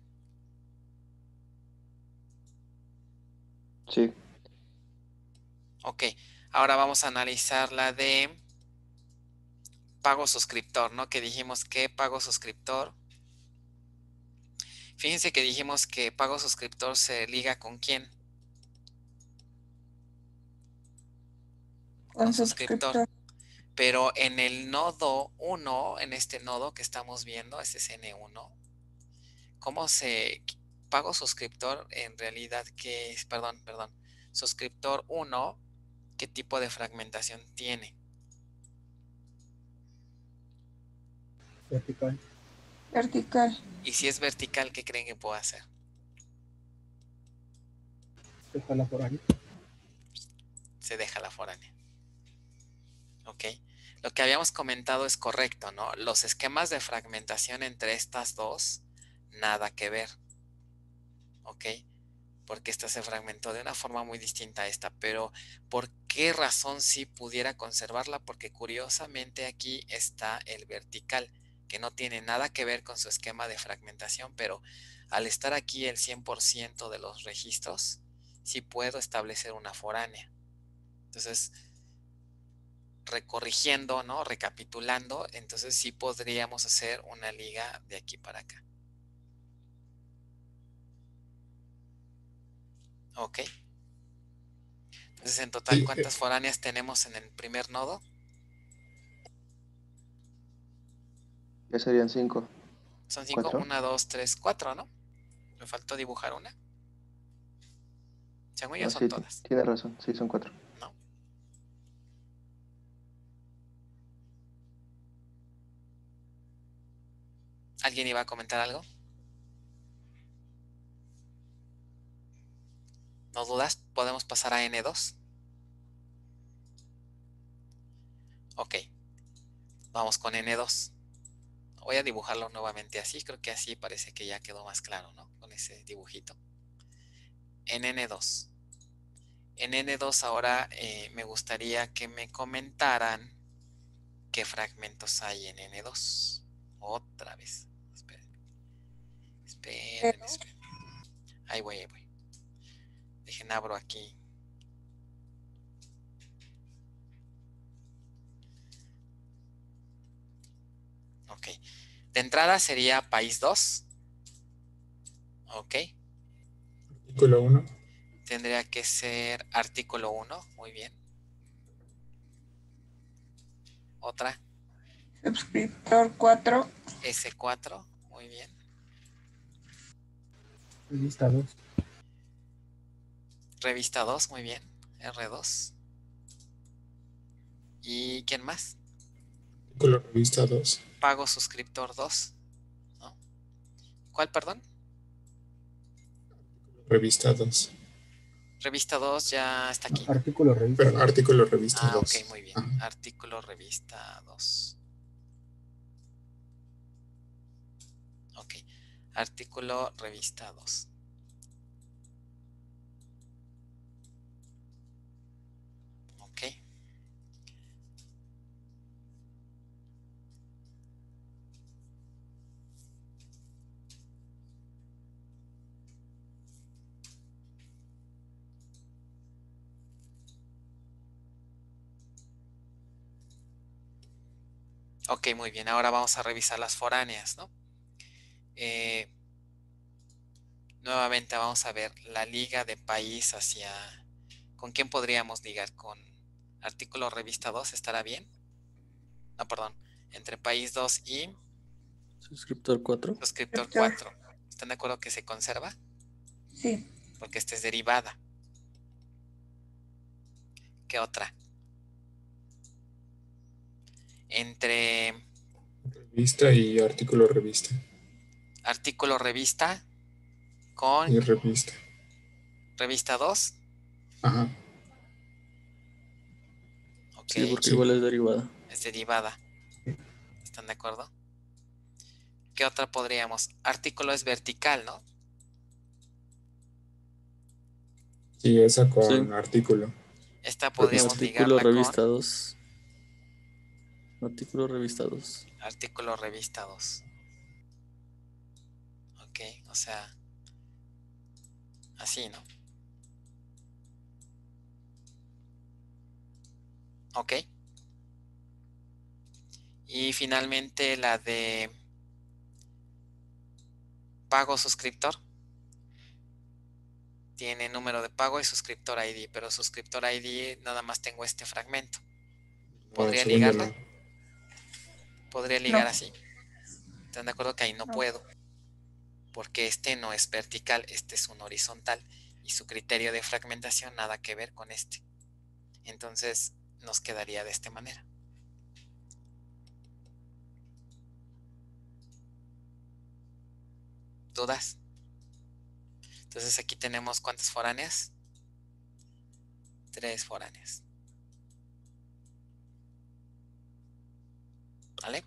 Sí. Ok, ahora vamos a analizar la de pago suscriptor, ¿no? Que dijimos que pago suscriptor. Fíjense que dijimos que pago suscriptor se liga con quién. Con Con suscriptor. suscriptor. Pero en el nodo uno, en este nodo que estamos viendo, este es N uno, ¿cómo se pago suscriptor en realidad qué es? Perdón, perdón. Suscriptor uno, ¿qué tipo de fragmentación tiene? Vertical. Vertical. Y si es vertical, ¿qué creen que puedo hacer? Deja la por ahí. Se deja la foránea. Ok. Lo que habíamos comentado es correcto, ¿no? Los esquemas de fragmentación entre estas dos, nada que ver. Ok. Porque esta se fragmentó de una forma muy distinta a esta. Pero, ¿por qué razón sí pudiera conservarla? Porque curiosamente aquí está el vertical, que no tiene nada que ver con su esquema de fragmentación, pero al estar aquí el cien por ciento de los registros, sí puedo establecer una foránea. Entonces, recorrigiendo, ¿no? Recapitulando, entonces sí podríamos hacer una liga de aquí para acá. Ok. Entonces, en total, Sí, ¿cuántas foráneas tenemos en el primer nodo? Ya serían cinco. Son cinco, ¿Cuatro? una, dos, tres, cuatro, ¿no? Me faltó dibujar una. Según yo Ah, son sí, todas, tiene razón. Sí, son cuatro. ¿no? ¿Alguien iba a comentar algo? ¿No dudas? ¿Podemos pasar a N dos? Ok. Vamos con N dos. Voy a dibujarlo nuevamente así. Creo que así parece que ya quedó más claro, ¿no? Con ese dibujito. En N dos. En N dos ahora eh, me gustaría que me comentaran qué fragmentos hay en N dos. Otra vez. Esperen. Esperen, esperen. Ahí voy, ahí voy. Dejen abro aquí. Ok. De entrada sería país dos. Ok. Artículo uno. Tendría que ser artículo uno. Muy bien. Otra. Suscriptor cuatro. ese cuatro. Muy bien. Revista dos. Revista dos. Muy bien. erre dos. ¿Y quién más? Artículo revista dos. Pago suscriptor dos. ¿No? ¿Cuál, perdón? Revista dos. Revista dos ya está aquí. Artículo revista. Pero artículo revista Ah, dos. ok, muy bien. Ajá. Artículo revista dos. Ok. Artículo revista dos. Ok. Ok, muy bien. Ahora vamos a revisar las foráneas, ¿no? Eh, nuevamente vamos a ver la liga de país hacia... ¿Con quién podríamos ligar? ¿Con artículo revista dos? ¿Estará bien? No, perdón. Entre país dos y Suscriptor cuatro. suscriptor Suscriptor. cuatro. ¿Están de acuerdo que se conserva? Sí. Porque esta es derivada. ¿Qué otra? Entre Revista y artículo revista. artículo revista con Y revista. revista dos. Ajá. Ok. Sí, porque Sí. igual es derivada. Es derivada. ¿Están de acuerdo? ¿Qué otra podríamos? Artículo es vertical, ¿no? Sí, esa con Sí. artículo. Esta podríamos Artículo ligarla revista con dos. Artículo revista dos. artículo revista dos. Ok, o sea, así, ¿no? Ok. Y finalmente la de pago suscriptor. Tiene número de pago y suscriptor I D, pero suscriptor I D nada más tengo este fragmento. ¿Podría No, según yo ligarla? no. ¿Podría ligar No. así? ¿Están de acuerdo que ahí no puedo? Porque este no es vertical, este es un horizontal y su criterio de fragmentación nada que ver con este. Entonces nos quedaría de esta manera. ¿Dudas? Entonces aquí tenemos ¿cuántas foráneas? Tres foráneas. ¿Vale?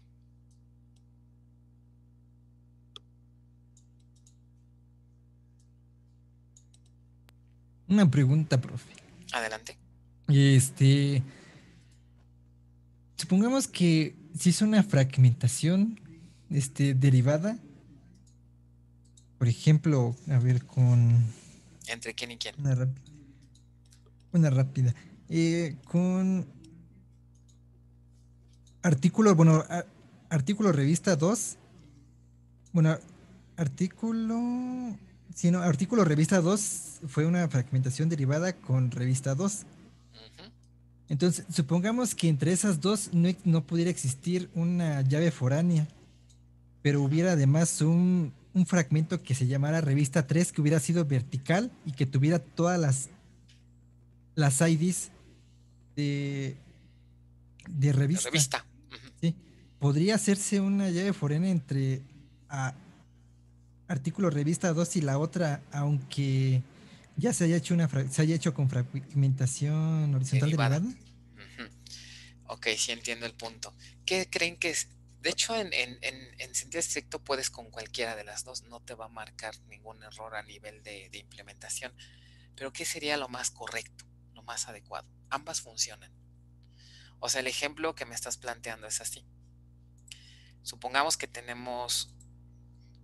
Una pregunta, profe. Adelante. Este, supongamos que si es una fragmentación, este, derivada, por ejemplo, a ver, con ¿Entre quién y quién? una, ráp- una rápida, eh, con artículo, bueno, a- artículo revista dos, bueno, artículo, sí, no, artículo revista dos fue una fragmentación derivada con revista dos. Ujú. Entonces, supongamos que entre esas dos no, ex- no pudiera existir una llave foránea, pero hubiera además un, un fragmento que se llamara revista tres que hubiera sido vertical y que tuviera todas las, las I Ds de, de De revista. revista. Ujú. ¿Sí? ¿Podría hacerse una llave foránea entre a, artículo revista dos y la otra, aunque ya se haya hecho, una fra- se haya hecho con fragmentación horizontal Derivada. derivada? Ujú. Ok, sí entiendo el punto. ¿Qué creen que es? De hecho, en, en, en, en sentido estricto puedes con cualquiera de las dos, no te va a marcar ningún error a nivel de, de implementación. Pero ¿qué sería lo más correcto, lo más adecuado? Ambas funcionan. O sea, el ejemplo que me estás planteando es así. Supongamos que tenemos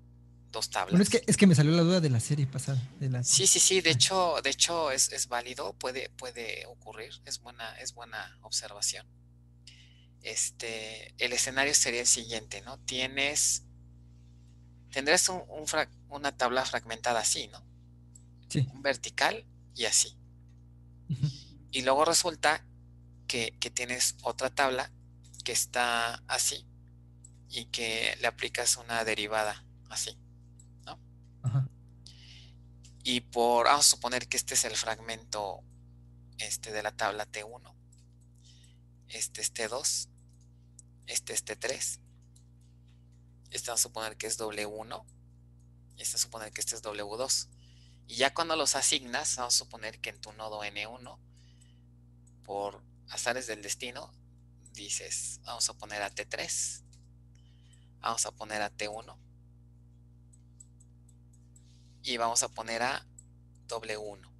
dos tablas. Bueno, es que, es que me salió la duda de la serie pasada. De la... Sí, sí, sí, de hecho, de hecho es, es válido, puede, puede ocurrir, es buena, es buena observación. Este, el escenario sería el siguiente, ¿no? Tienes, tendrás un, un fra- una tabla fragmentada así, ¿no? Sí. Un vertical y así. Ujú. Y luego resulta que, que tienes otra tabla que está así y que le aplicas una derivada así, ¿no? Ajá. Y por, vamos a suponer que este es el fragmento este, de la tabla T uno. Este es T dos. Este es T tres. Este vamos a suponer que es W uno. Y este vamos a suponer que este es W dos. Y ya cuando los asignas, vamos a suponer que en tu nodo N uno, por azares del destino, dices, vamos a poner a T tres. Vamos a poner a T uno. Y vamos a poner a W uno.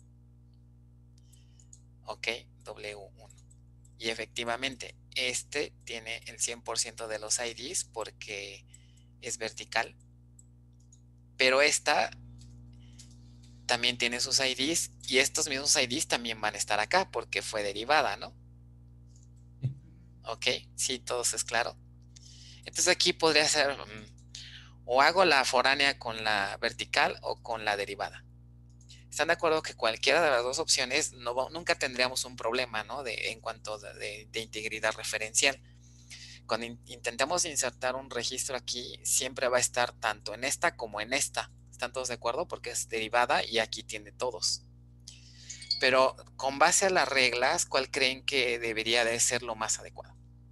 Ok, W uno. Y efectivamente, este tiene el cien por ciento de los I Ds porque es vertical. Pero esta también tiene sus I Ds y estos mismos I Ds también van a estar acá porque fue derivada, ¿no? Sí. Ok, sí, todo eso es claro. Entonces aquí podría ser um, o hago la foránea con la vertical o con la derivada. ¿Están de acuerdo que cualquiera de las dos opciones no, nunca tendríamos un problema, ¿no? De, en cuanto de, de, de integridad referencial. Cuando in, intentemos insertar un registro aquí, siempre va a estar tanto en esta como en esta. ¿Están todos de acuerdo? Porque es derivada y aquí tiene todos. Pero con base a las reglas, ¿cuál creen que debería de ser lo más adecuado?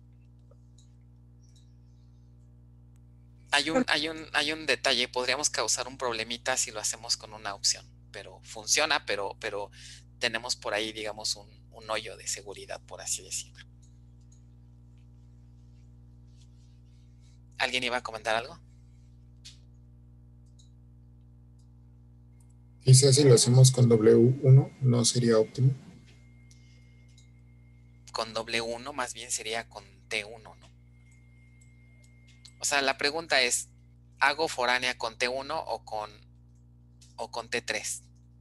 Hay un, hay un, hay un detalle, podríamos causar un problemita si lo hacemos con una opción, pero funciona, pero, pero tenemos por ahí, digamos, un, un hoyo de seguridad, por así decirlo. ¿Alguien iba a comentar algo? Quizás si lo hacemos con W uno, ¿no sería óptimo? Con W uno más bien sería con T uno, ¿no? O sea, la pregunta es, ¿hago foránea con T uno o con, o con T tres?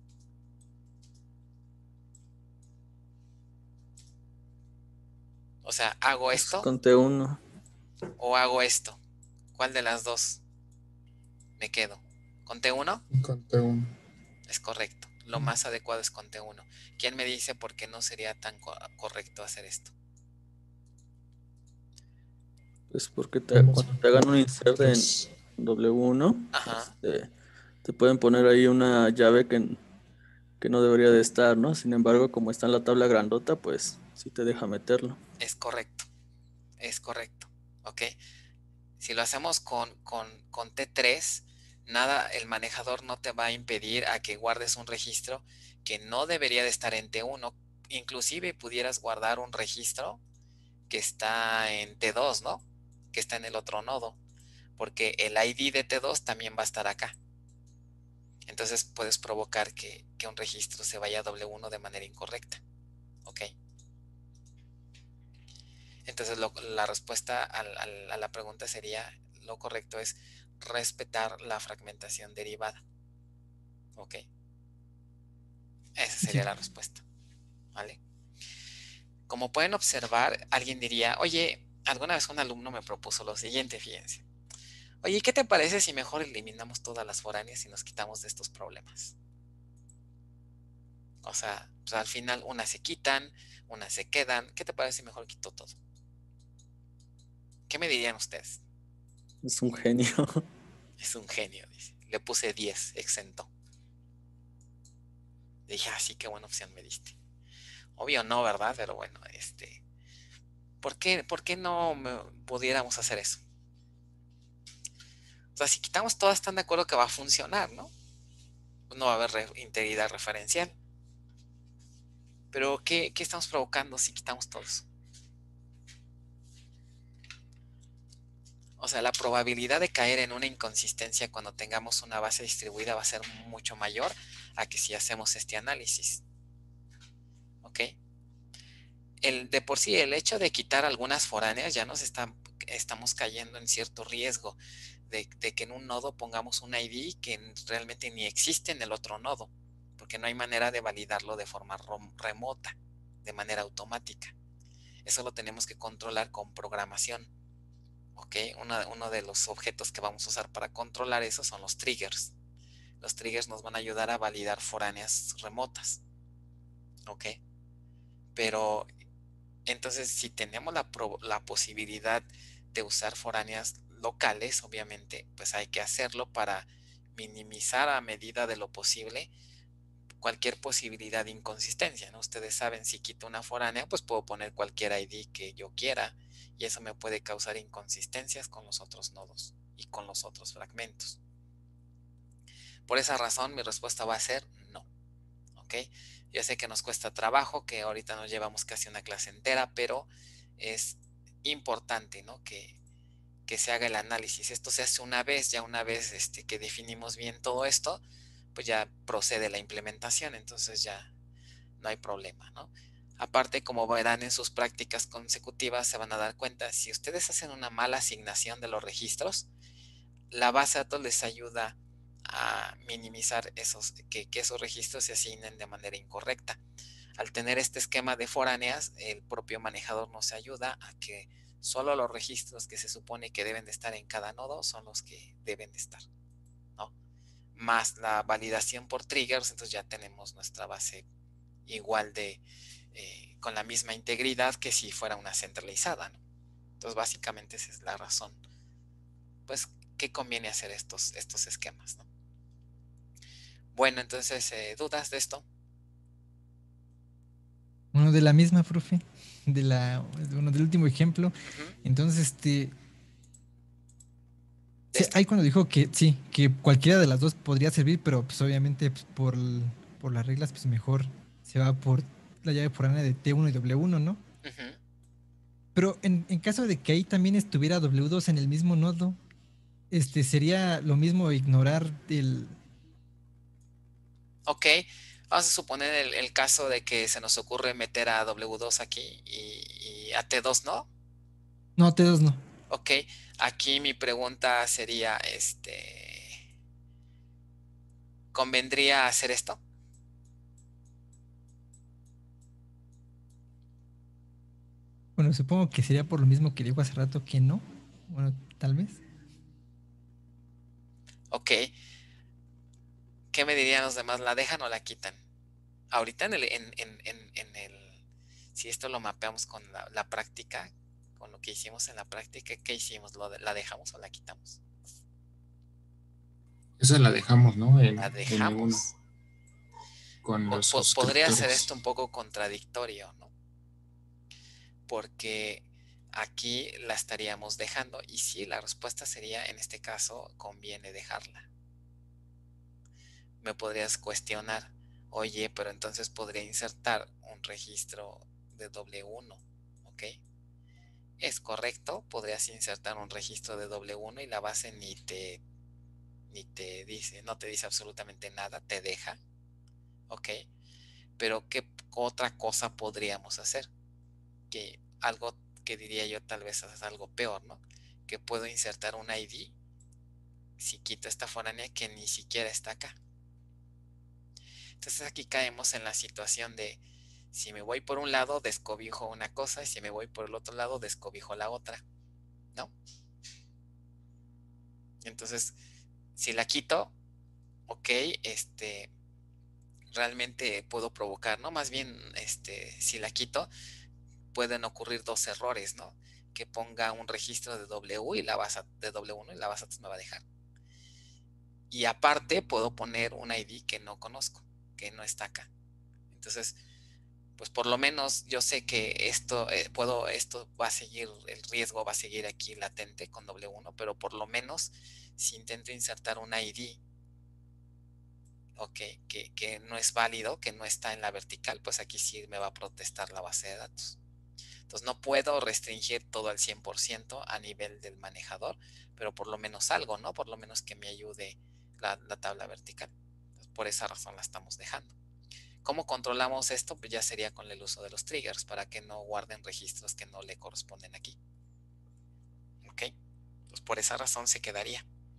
O sea, ¿hago esto Con T uno. o hago esto? ¿Cuál de las dos me quedo? ¿Con T uno? Con T uno. Es correcto. Lo más adecuado es con T uno. ¿Quién me dice por qué no sería tan co- correcto hacer esto? Pues porque te, cuando te hagan un insert en W uno, Ajá. este, te pueden poner ahí una llave que, que no debería de estar, ¿no? Sin embargo, como está en la tabla grandota, pues sí te deja meterlo. Es correcto. Es correcto. ¿Ok? Si lo hacemos con, con, con T tres, nada, el manejador no te va a impedir a que guardes un registro que no debería de estar en T uno. Inclusive pudieras guardar un registro que está en T dos, ¿no? Que está en el otro nodo. Porque el I D de T dos también va a estar acá. Entonces puedes provocar que, que un registro se vaya a W uno de manera incorrecta. ¿Ok? Entonces lo, la respuesta a, a, a la pregunta sería, lo correcto es respetar la fragmentación derivada. ¿Ok? Esa sería Sí. la respuesta. ¿Vale? Como pueden observar, alguien diría, oye, alguna vez un alumno me propuso lo siguiente, fíjense. Oye, ¿qué te parece si mejor eliminamos todas las foráneas y nos quitamos de estos problemas? O sea, pues al final unas se quitan, unas se quedan. ¿Qué te parece si mejor quito todo? ¿Qué me dirían ustedes? Es un genio. Es un genio, dice. Le puse diez, exento. Dije, ah, sí, qué buena opción me diste. Obvio no, ¿verdad? Pero bueno, este... ¿Por qué, por qué no me, pudiéramos hacer eso? O sea, si quitamos todas, están de acuerdo que va a funcionar, ¿no? No va a haber re, integridad referencial. Pero, ¿qué, ¿qué estamos provocando si quitamos todos? O sea, la probabilidad de caer en una inconsistencia cuando tengamos una base distribuida va a ser mucho mayor a que si hacemos este análisis. ¿Ok? El, de por sí, el hecho de quitar algunas foráneas ya nos está estamos cayendo en cierto riesgo de, de que en un nodo pongamos un I D que realmente ni existe en el otro nodo, porque no hay manera de validarlo de forma remota, de manera automática. Eso lo tenemos que controlar con programación. ¿Ok? Uno, uno de los objetos que vamos a usar para controlar eso son los triggers. Los triggers nos van a ayudar a validar foráneas remotas. ¿Ok? Pero entonces si tenemos la, la posibilidad de usar foráneas locales, obviamente, pues hay que hacerlo para minimizar a medida de lo posible cualquier posibilidad de inconsistencia, ¿no? Ustedes saben, si quito una foránea, pues puedo poner cualquier I D que yo quiera y eso me puede causar inconsistencias con los otros nodos y con los otros fragmentos. Por esa razón, mi respuesta va a ser no. ¿Ok? Yo sé que nos cuesta trabajo, que ahorita nos llevamos casi una clase entera, pero es importante, ¿no? Que, que se haga el análisis. Esto se hace una vez, ya una vez este, que definimos bien todo esto, pues ya procede la implementación, entonces ya no hay problema, ¿no? Aparte, como verán en sus prácticas consecutivas, se van a dar cuenta, si ustedes hacen una mala asignación de los registros, la base de datos les ayuda a minimizar esos, que, que esos registros se asignen de manera incorrecta. Al tener este esquema de foráneas, el propio manejador nos ayuda a que solo los registros que se supone que deben de estar en cada nodo son los que deben de estar, ¿no? Más la validación por triggers, entonces ya tenemos nuestra base igual de, eh, con la misma integridad que si fuera una centralizada, ¿no? Entonces básicamente esa es la razón, pues, que conviene hacer estos, estos esquemas, ¿no? Bueno, entonces, eh, ¿dudas de esto? Bueno, de la misma, profe, de la, bueno, del último ejemplo. Uh-huh. Entonces, este... Sí, este. ahí cuando dijo que sí, que cualquiera de las dos podría servir, pero pues obviamente pues, por, por las reglas, pues mejor se va por la llave foránea de T uno y W uno, ¿no? Uh-huh. Pero en, en caso de que ahí también estuviera W dos en el mismo nodo, este, sería lo mismo ignorar el... Ok, vamos a suponer el, el caso de que se nos ocurre meter a W dos aquí y, y a T dos, ¿no? No, T dos no. Ok, aquí mi pregunta sería, este, ¿convendría hacer esto? Bueno, supongo que sería por lo mismo que dijo hace rato que no. Bueno, tal vez. Ok. ¿Qué me dirían los demás? ¿La dejan o la quitan? Ahorita en el, en, en, en, en el si esto lo mapeamos con la, la práctica, con lo que hicimos en la práctica, ¿qué hicimos? ¿Lo de, ¿La dejamos o la quitamos? Esa la dejamos, ¿no? En, la dejamos. Con los po podría ser esto un poco contradictorio, ¿no? Porque aquí la estaríamos dejando y sí, la respuesta sería, en este caso, conviene dejarla. Me podrías cuestionar, oye, pero entonces podría insertar un registro de W uno, ¿ok? Es correcto, podrías insertar un registro de W uno y la base ni te, ni te dice, no te dice absolutamente nada, te deja, ¿ok? Pero ¿qué otra cosa podríamos hacer? Que algo que diría yo tal vez es algo peor, ¿no? Que puedo insertar un I D si quito esta foránea que ni siquiera está acá. Entonces aquí caemos en la situación de si me voy por un lado descobijo una cosa y si me voy por el otro lado descobijo la otra, ¿no? Entonces si la quito, ok, este realmente puedo provocar, ¿no? Más bien, este, si la quito pueden ocurrir dos errores, ¿no? Que ponga un registro de W y la base de W uno y la base me va a dejar. Y aparte puedo poner un I D que no conozco, que no está acá. Entonces, pues por lo menos yo sé que esto eh, puedo, esto va a seguir, el riesgo va a seguir aquí latente con W uno, pero por lo menos si intento insertar un I D okay, que, que no es válido, que no está en la vertical, pues aquí sí me va a protestar la base de datos. Entonces no puedo restringir todo al cien por ciento a nivel del manejador, pero por lo menos algo, ¿no? Por lo menos que me ayude la, la tabla vertical. Entonces, por esa razón la estamos dejando. ¿Cómo controlamos esto? Pues ya sería con el uso de los triggers para que no guarden registros que no le corresponden aquí. ¿Ok? Pues por esa razón se quedaría.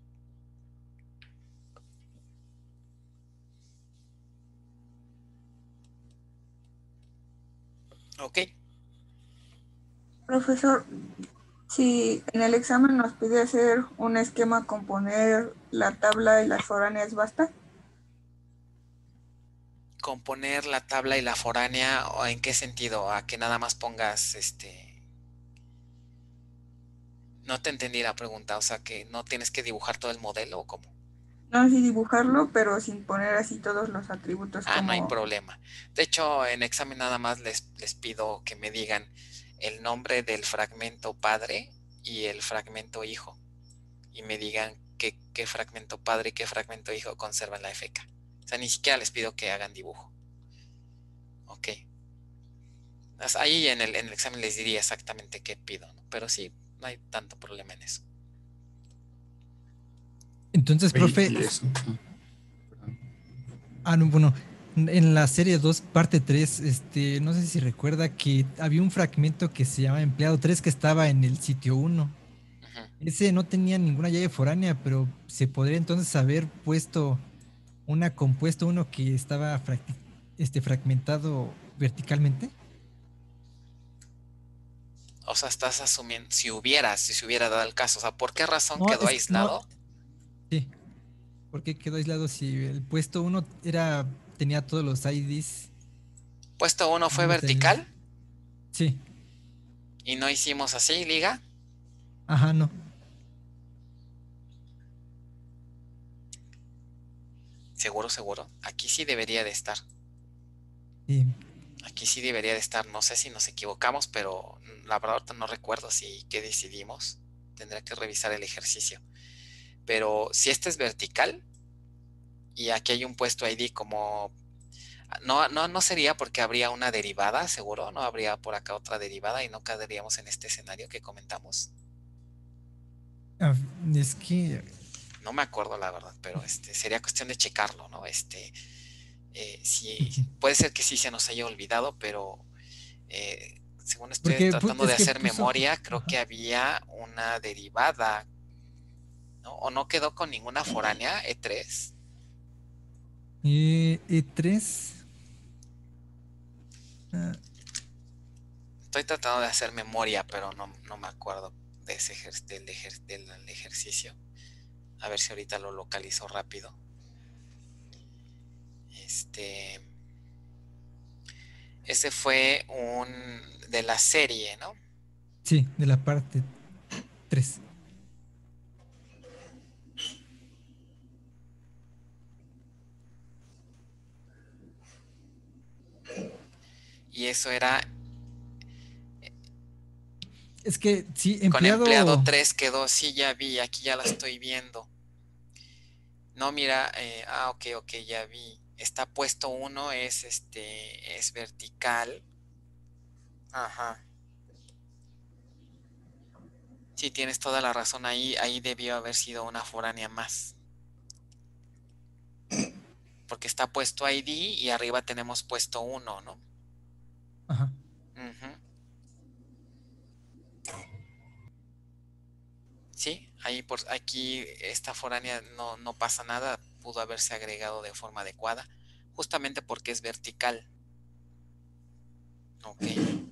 ¿Ok? Profesor, si en el examen nos pide hacer un esquema con poner la tabla y las foráneas, ¿basta? Componer la tabla y la foránea, ¿o en qué sentido? ¿A que nada más pongas este? No te entendí la pregunta, o sea que no tienes que dibujar todo el modelo o cómo. No sé dibujarlo, pero sin poner así todos los atributos Ah, no hay como... problema. De hecho, en examen nada más les, les pido que me digan el nombre del fragmento padre y el fragmento hijo. Y me digan qué, qué fragmento padre y qué fragmento hijo conservan la F K. O sea, ni siquiera les pido que hagan dibujo. Ok. Ahí en el, en el examen les diría exactamente qué pido, ¿no? Pero sí, no hay tanto problema en eso. Entonces, Oye, profe. y eso. Ah, no, bueno. En la serie dos, parte tres, este, no sé si recuerda que había un fragmento que se llama Empleado tres que estaba en el sitio uno. Ujú. Ese no tenía ninguna llave foránea, pero se podría entonces haber puesto una compuesto uno que estaba fracti- este, fragmentado verticalmente. O sea, estás asumiendo, si hubiera, si se hubiera dado el caso, o sea, ¿por qué razón No, quedó es no, aislado? sí, porque quedó aislado si el puesto uno era tenía todos los I Ds. Puesto uno fue Los I Ds. vertical Sí, y no hicimos así, liga. ajá, no. Seguro, seguro. Aquí sí debería de estar. Sí. Aquí sí debería de estar. No sé si nos equivocamos, pero la verdad no recuerdo si qué decidimos. Tendré que revisar el ejercicio. Pero si este es vertical y aquí hay un puesto I D como... No, no, no sería porque habría una derivada, seguro. No habría por acá otra derivada y no quedaríamos en este escenario que comentamos. Ah, es que No me acuerdo la verdad, pero este sería cuestión de checarlo, ¿no? Este, eh, sí, puede ser que sí se nos haya olvidado, pero eh, según estoy porque pu- tratando es de que hacer puso memoria, creo ajá. que había una derivada, ¿no? O no quedó con ninguna foránea, E tres. Eh, E tres. Ah, Estoy tratando de hacer memoria, pero no, no me acuerdo de ese ejer- del, ejer- del ejercicio. A ver si ahorita lo localizo rápido. Este, ese fue un de la serie, ¿no? sí, de la parte tres. Y eso era Es que sí, con empleado empleado. tres quedó, sí, ya vi, aquí ya la estoy viendo. No, mira, eh, ah, ok, ok, ya vi. Está puesto uno, es este, es vertical. Ajá. Sí, tienes toda la razón ahí, ahí debió haber sido una foránea más. Porque está puesto I D y arriba tenemos puesto uno, ¿no? Ajá. Ujú. Sí, ahí por aquí esta foránea no, no pasa nada, pudo haberse agregado de forma adecuada, justamente porque es vertical. Ok.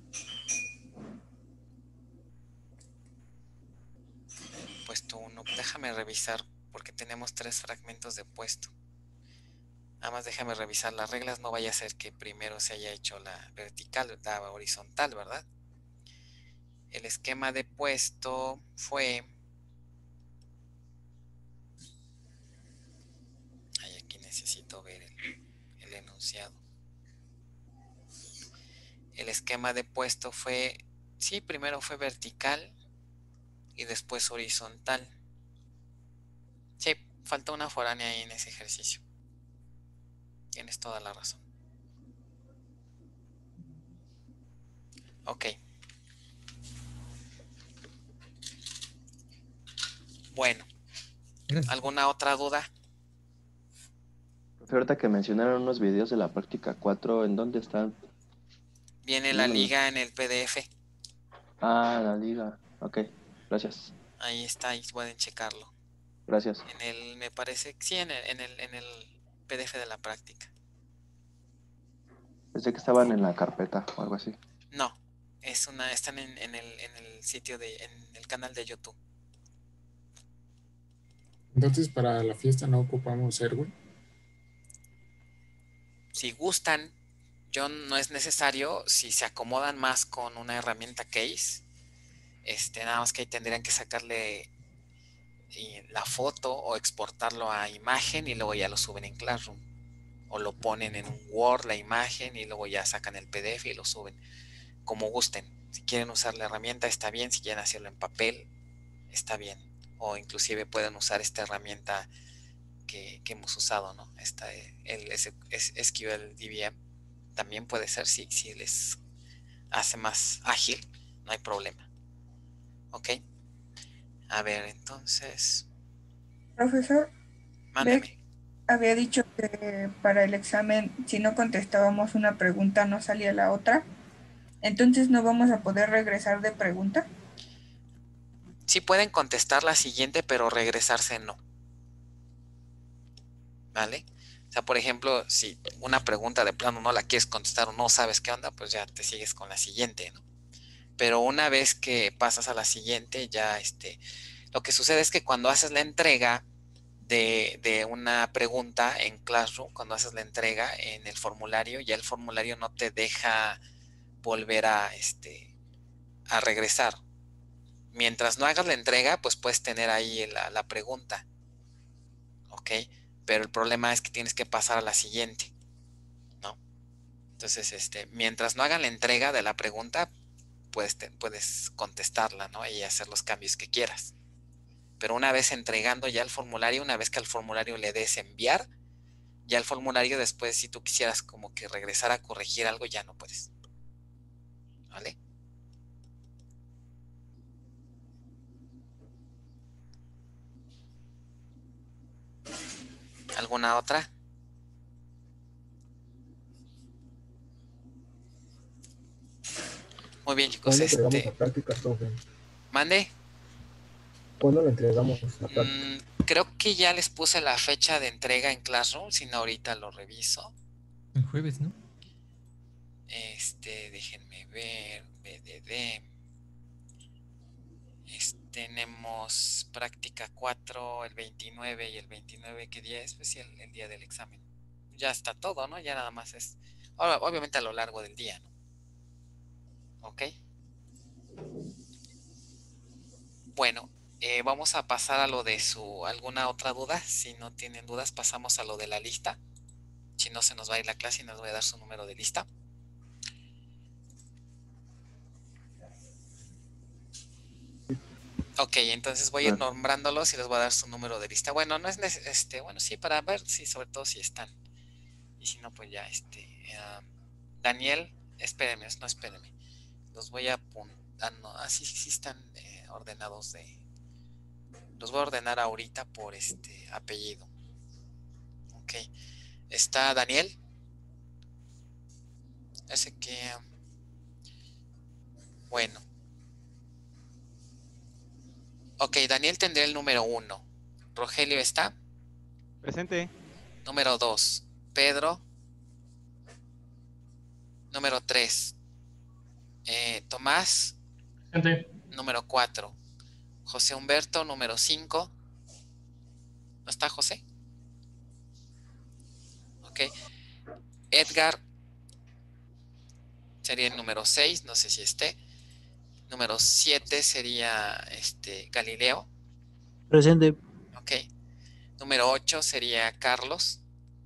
Puesto uno, déjame revisar porque tenemos tres fragmentos de puesto. Nada más déjame revisar las reglas, no vaya a ser que primero se haya hecho la vertical, la horizontal, ¿verdad? El esquema de puesto fue... Ay, aquí necesito ver el, el enunciado. El esquema de puesto fue... Sí, primero fue vertical y después horizontal. Sí, falta una foránea ahí en ese ejercicio. Tienes toda la razón. Ok. Bueno, Gracias. ¿alguna otra duda? Profe, ahorita que mencionaron unos videos de la práctica cuatro, ¿en dónde están? Viene la Dígamelo. liga en el P D F. Ah, la liga. Ok, gracias. Ahí está, ahí pueden checarlo. Gracias. En el, me parece, sí, en el, en el, en el P D F de la práctica. Pensé que estaban en la carpeta o algo así. No, es una, están en, en el, en el sitio de, en el canal de YouTube. Entonces, para la fiesta no ocupamos Erwin. Si gustan, yo no es necesario, si se acomodan más con una herramienta Case, este, nada más que ahí tendrían que sacarle y la foto o exportarlo a imagen y luego ya lo suben en Classroom. O lo ponen en un Word la imagen y luego ya sacan el P D F y lo suben. Como gusten. Si quieren usar la herramienta está bien, si quieren hacerlo en papel está bien. O inclusive pueden usar esta herramienta que, que hemos usado, ¿no? Esta, el S Q L D B M. También puede ser si, si les hace más ágil, no hay problema. ¿Ok? A ver, entonces... Profesor, mándeme. Había dicho que para el examen, si no contestábamos una pregunta, no salía la otra. Entonces, ¿no vamos a poder regresar de pregunta? Sí pueden contestar la siguiente, pero regresarse no. ¿Vale? O sea, por ejemplo, si una pregunta de plano no la quieres contestar o no sabes qué onda, pues ya te sigues con la siguiente, ¿no? Pero una vez que pasas a la siguiente, ya este, lo que sucede es que cuando haces la entrega de, de una pregunta en Classroom, cuando haces la entrega en el formulario, ya el formulario no te deja volver a, este, a regresar. Mientras no hagas la entrega, pues puedes tener ahí la, la pregunta. ¿Ok? Pero el problema es que tienes que pasar a la siguiente, ¿no? Entonces, este, mientras no hagan la entrega de la pregunta, puedes, te, puedes contestarla, ¿no? Y hacer los cambios que quieras. Pero una vez entregando ya el formulario, una vez que al formulario le des enviar, ya el formulario después, si tú quisieras como que regresar a corregir algo, ya no puedes. ¿Vale? ¿Alguna otra? Muy bien, chicos. ¿Cuándo este... entregamos la práctica, profe? ¿Mande? ¿Cuándo la entregamos la práctica? Mm, creo que ya les puse la fecha de entrega en Classroom, si no ahorita lo reviso. El jueves, ¿no? Este, déjenme ver, B D D. Este, tenemos práctica cuatro el veintinueve y el veintinueve, ¿qué día es? Pues sí, el, el día del examen. Ya está todo, ¿no? Ya nada más es, obviamente a lo largo del día, ¿no? ¿Ok? Bueno, eh, vamos a pasar a lo de su, ¿alguna otra duda? Si no tienen dudas, pasamos a lo de la lista. Si no, se nos va a ir la clase y nos voy a dar su número de lista. Ok, entonces voy a ir nombrándolos y les voy a dar su número de lista. Bueno, no es necesario, este, bueno, sí, para ver si sí, sobre todo si están. Y si no, pues ya, este, uh, Daniel, espérenme, no, espérenme. Los voy a apuntar, no, así ah, sí, sí están eh, ordenados de, los voy a ordenar ahorita por este apellido. Ok, está Daniel. Ese que, bueno. Ok, Daniel tendrá el número uno. Rogelio está. Presente. Número dos. Pedro. Número tres. Eh, Tomás. Presente. Número cuatro. José Humberto, número cinco. ¿No está José? Ok. Edgar sería el número seis, no sé si esté. Número siete sería este Galileo. Presente. Ok. Número ocho sería Carlos.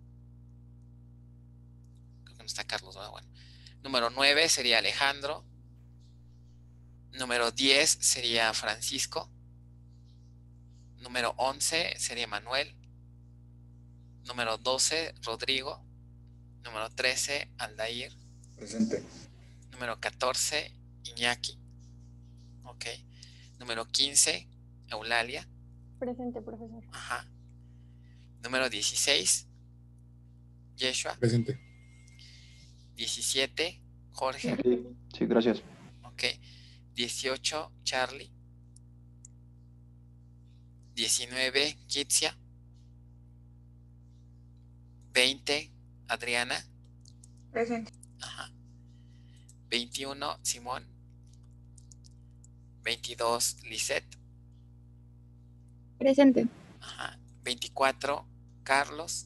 Creo que no está Carlos, ¿verdad? Bueno. Número nueve sería Alejandro. Número diez sería Francisco. Número once sería Manuel. Número doce, Rodrigo. Número trece, Aldair. Presente. Número catorce, Iñaki. Ok. Número quince, Eulalia. Presente, profesor. Ajá. Número dieciséis, Yeshua. Presente. diecisiete, Jorge. Sí, sí, gracias. Ok. dieciocho, Charlie. diecinueve, Kitsia. veinte, Adriana. Presente. Ajá. veintiuno, Simón. veintidós, Lisette. Presente. Ajá. veinticuatro, Carlos.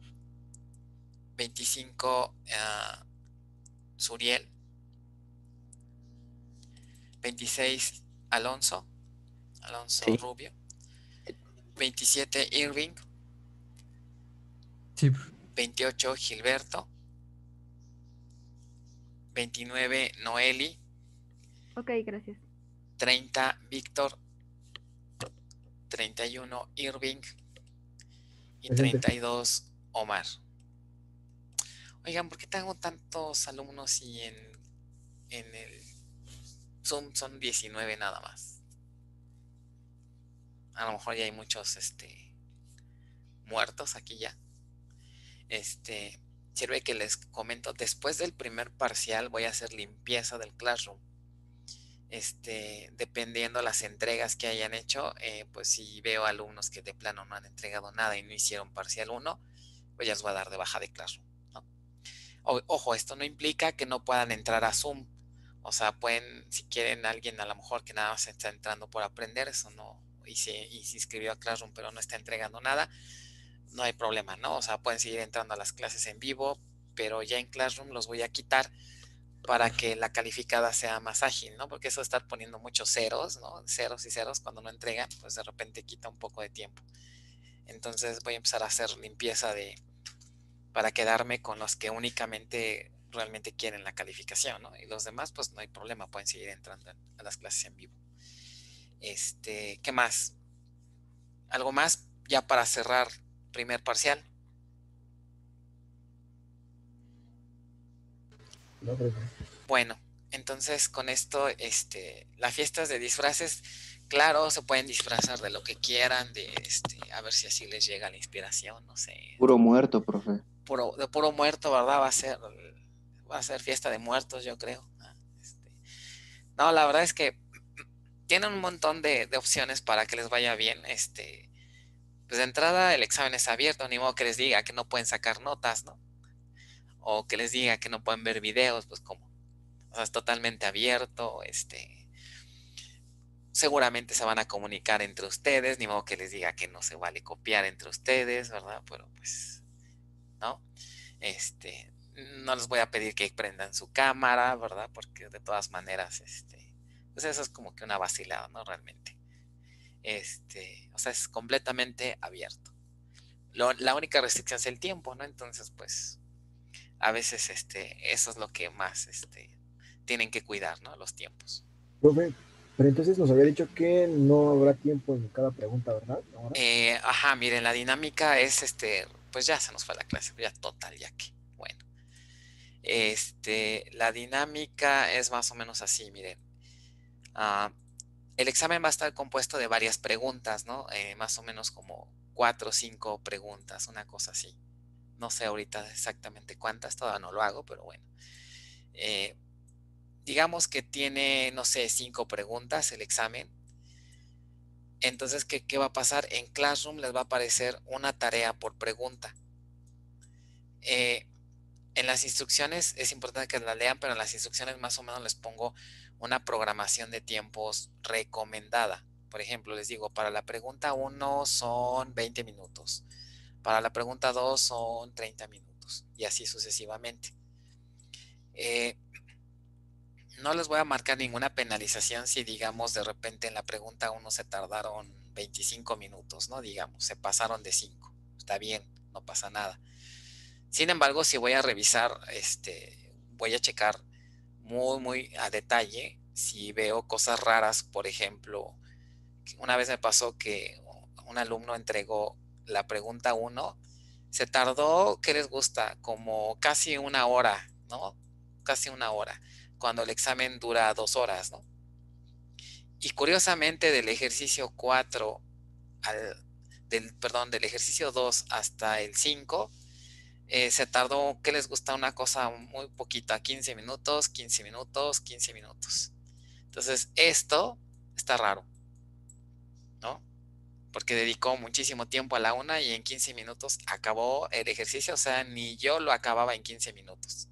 veinticinco, uh, Suriel. veintiséis, Alonso. Alonso Sí. Rubio. veintisiete, Irving. Sí. veintiocho, Gilberto. veintinueve, Noeli. Ok, gracias. treinta, Víctor. treinta y uno, Irving. Y Presente. treinta y dos, Omar. Oigan, ¿por qué tengo tantos alumnos y en, en el Zoom son diecinueve nada más? A lo mejor ya hay muchos este, muertos aquí ya. Este, sirve que les comento, después del primer parcial voy a hacer limpieza del Classroom. Este, dependiendo las entregas que hayan hecho, eh, pues si veo alumnos que de plano no han entregado nada y no hicieron parcial uno, pues ya les voy a dar de baja de Classroom, ¿no? O, ojo, esto no implica que no puedan entrar a Zoom. O sea, pueden, si quieren alguien a lo mejor que nada más está entrando por aprender, eso no, y se, y se inscribió a Classroom pero no está entregando nada, no hay problema, ¿no? O sea, pueden seguir entrando a las clases en vivo, pero ya en Classroom los voy a quitar para que la calificada sea más ágil, ¿no? Porque eso de estar poniendo muchos ceros, ¿no? Ceros y ceros cuando no entregan, pues de repente quita un poco de tiempo. Entonces voy a empezar a hacer limpieza de, para quedarme con los que únicamente realmente quieren la calificación, ¿no? Y los demás, pues no hay problema, pueden seguir entrando a las clases en vivo. Este, ¿qué más? ¿Algo más ya para cerrar primer parcial? No, presente. Bueno, entonces con esto, este, las fiestas de disfraces, claro, se pueden disfrazar de lo que quieran, de este, a ver si así les llega la inspiración, no sé. Puro muerto, profe. Puro, de puro muerto, ¿verdad? Va a ser, va a ser fiesta de muertos, yo creo. Este, no, la verdad es que tienen un montón de, de opciones para que les vaya bien. Este, pues de entrada el examen es abierto, ni modo que les diga que no pueden sacar notas, ¿no? O que les diga que no pueden ver videos, pues como. O sea, es totalmente abierto, este, seguramente se van a comunicar entre ustedes, ni modo que les diga que no se vale copiar entre ustedes, ¿verdad? Pero pues, ¿no? Este, no les voy a pedir que prendan su cámara, ¿verdad? Porque de todas maneras, este, pues eso es como que una vacilada, ¿no? Realmente. Este, o sea, es completamente abierto. Lo, la única restricción es el tiempo, ¿no? Entonces, pues, a veces, este, eso es lo que más, este, tienen que cuidar, ¿no? Los tiempos. Profe, pero entonces nos había dicho que no habrá tiempo en cada pregunta, ¿verdad? Ahora. Eh, ajá, miren, la dinámica es, este, pues ya se nos fue la clase, ya total, ya que, bueno. Este, la dinámica es más o menos así, miren. Uh, el examen va a estar compuesto de varias preguntas, ¿no? Eh, más o menos como cuatro o cinco preguntas, una cosa así. No sé ahorita exactamente cuántas, todavía no lo hago, pero bueno. Eh, digamos que tiene, no sé, cinco preguntas el examen. Entonces, ¿qué, ¿qué va a pasar? En Classroom les va a aparecer una tarea por pregunta. Eh, en las instrucciones, es importante que las lean, pero en las instrucciones más o menos les pongo una programación de tiempos recomendada. Por ejemplo, les digo, para la pregunta uno son veinte minutos. Para la pregunta dos son treinta minutos. Y así sucesivamente. Eh, No les voy a marcar ninguna penalización si, digamos, de repente en la pregunta uno se tardaron veinticinco minutos, ¿no? Digamos, se pasaron de cinco. Está bien, no pasa nada. Sin embargo, si voy a revisar, este, voy a checar muy, muy a detalle si veo cosas raras. Por ejemplo, una vez me pasó que un alumno entregó la pregunta uno, se tardó, ¿qué les gusta? Como casi una hora, ¿no? Casi una hora. Cuando el examen dura dos horas, ¿no? Y curiosamente del ejercicio cuatro al, del, perdón, del ejercicio dos hasta el cinco, eh, se tardó, ¿qué les gusta? Una cosa muy poquita, quince minutos, quince minutos, quince minutos. Entonces, esto está raro, ¿no? porque dedicó muchísimo tiempo a la una y en quince minutos acabó el ejercicio, o sea, ni yo lo acababa en quince minutos.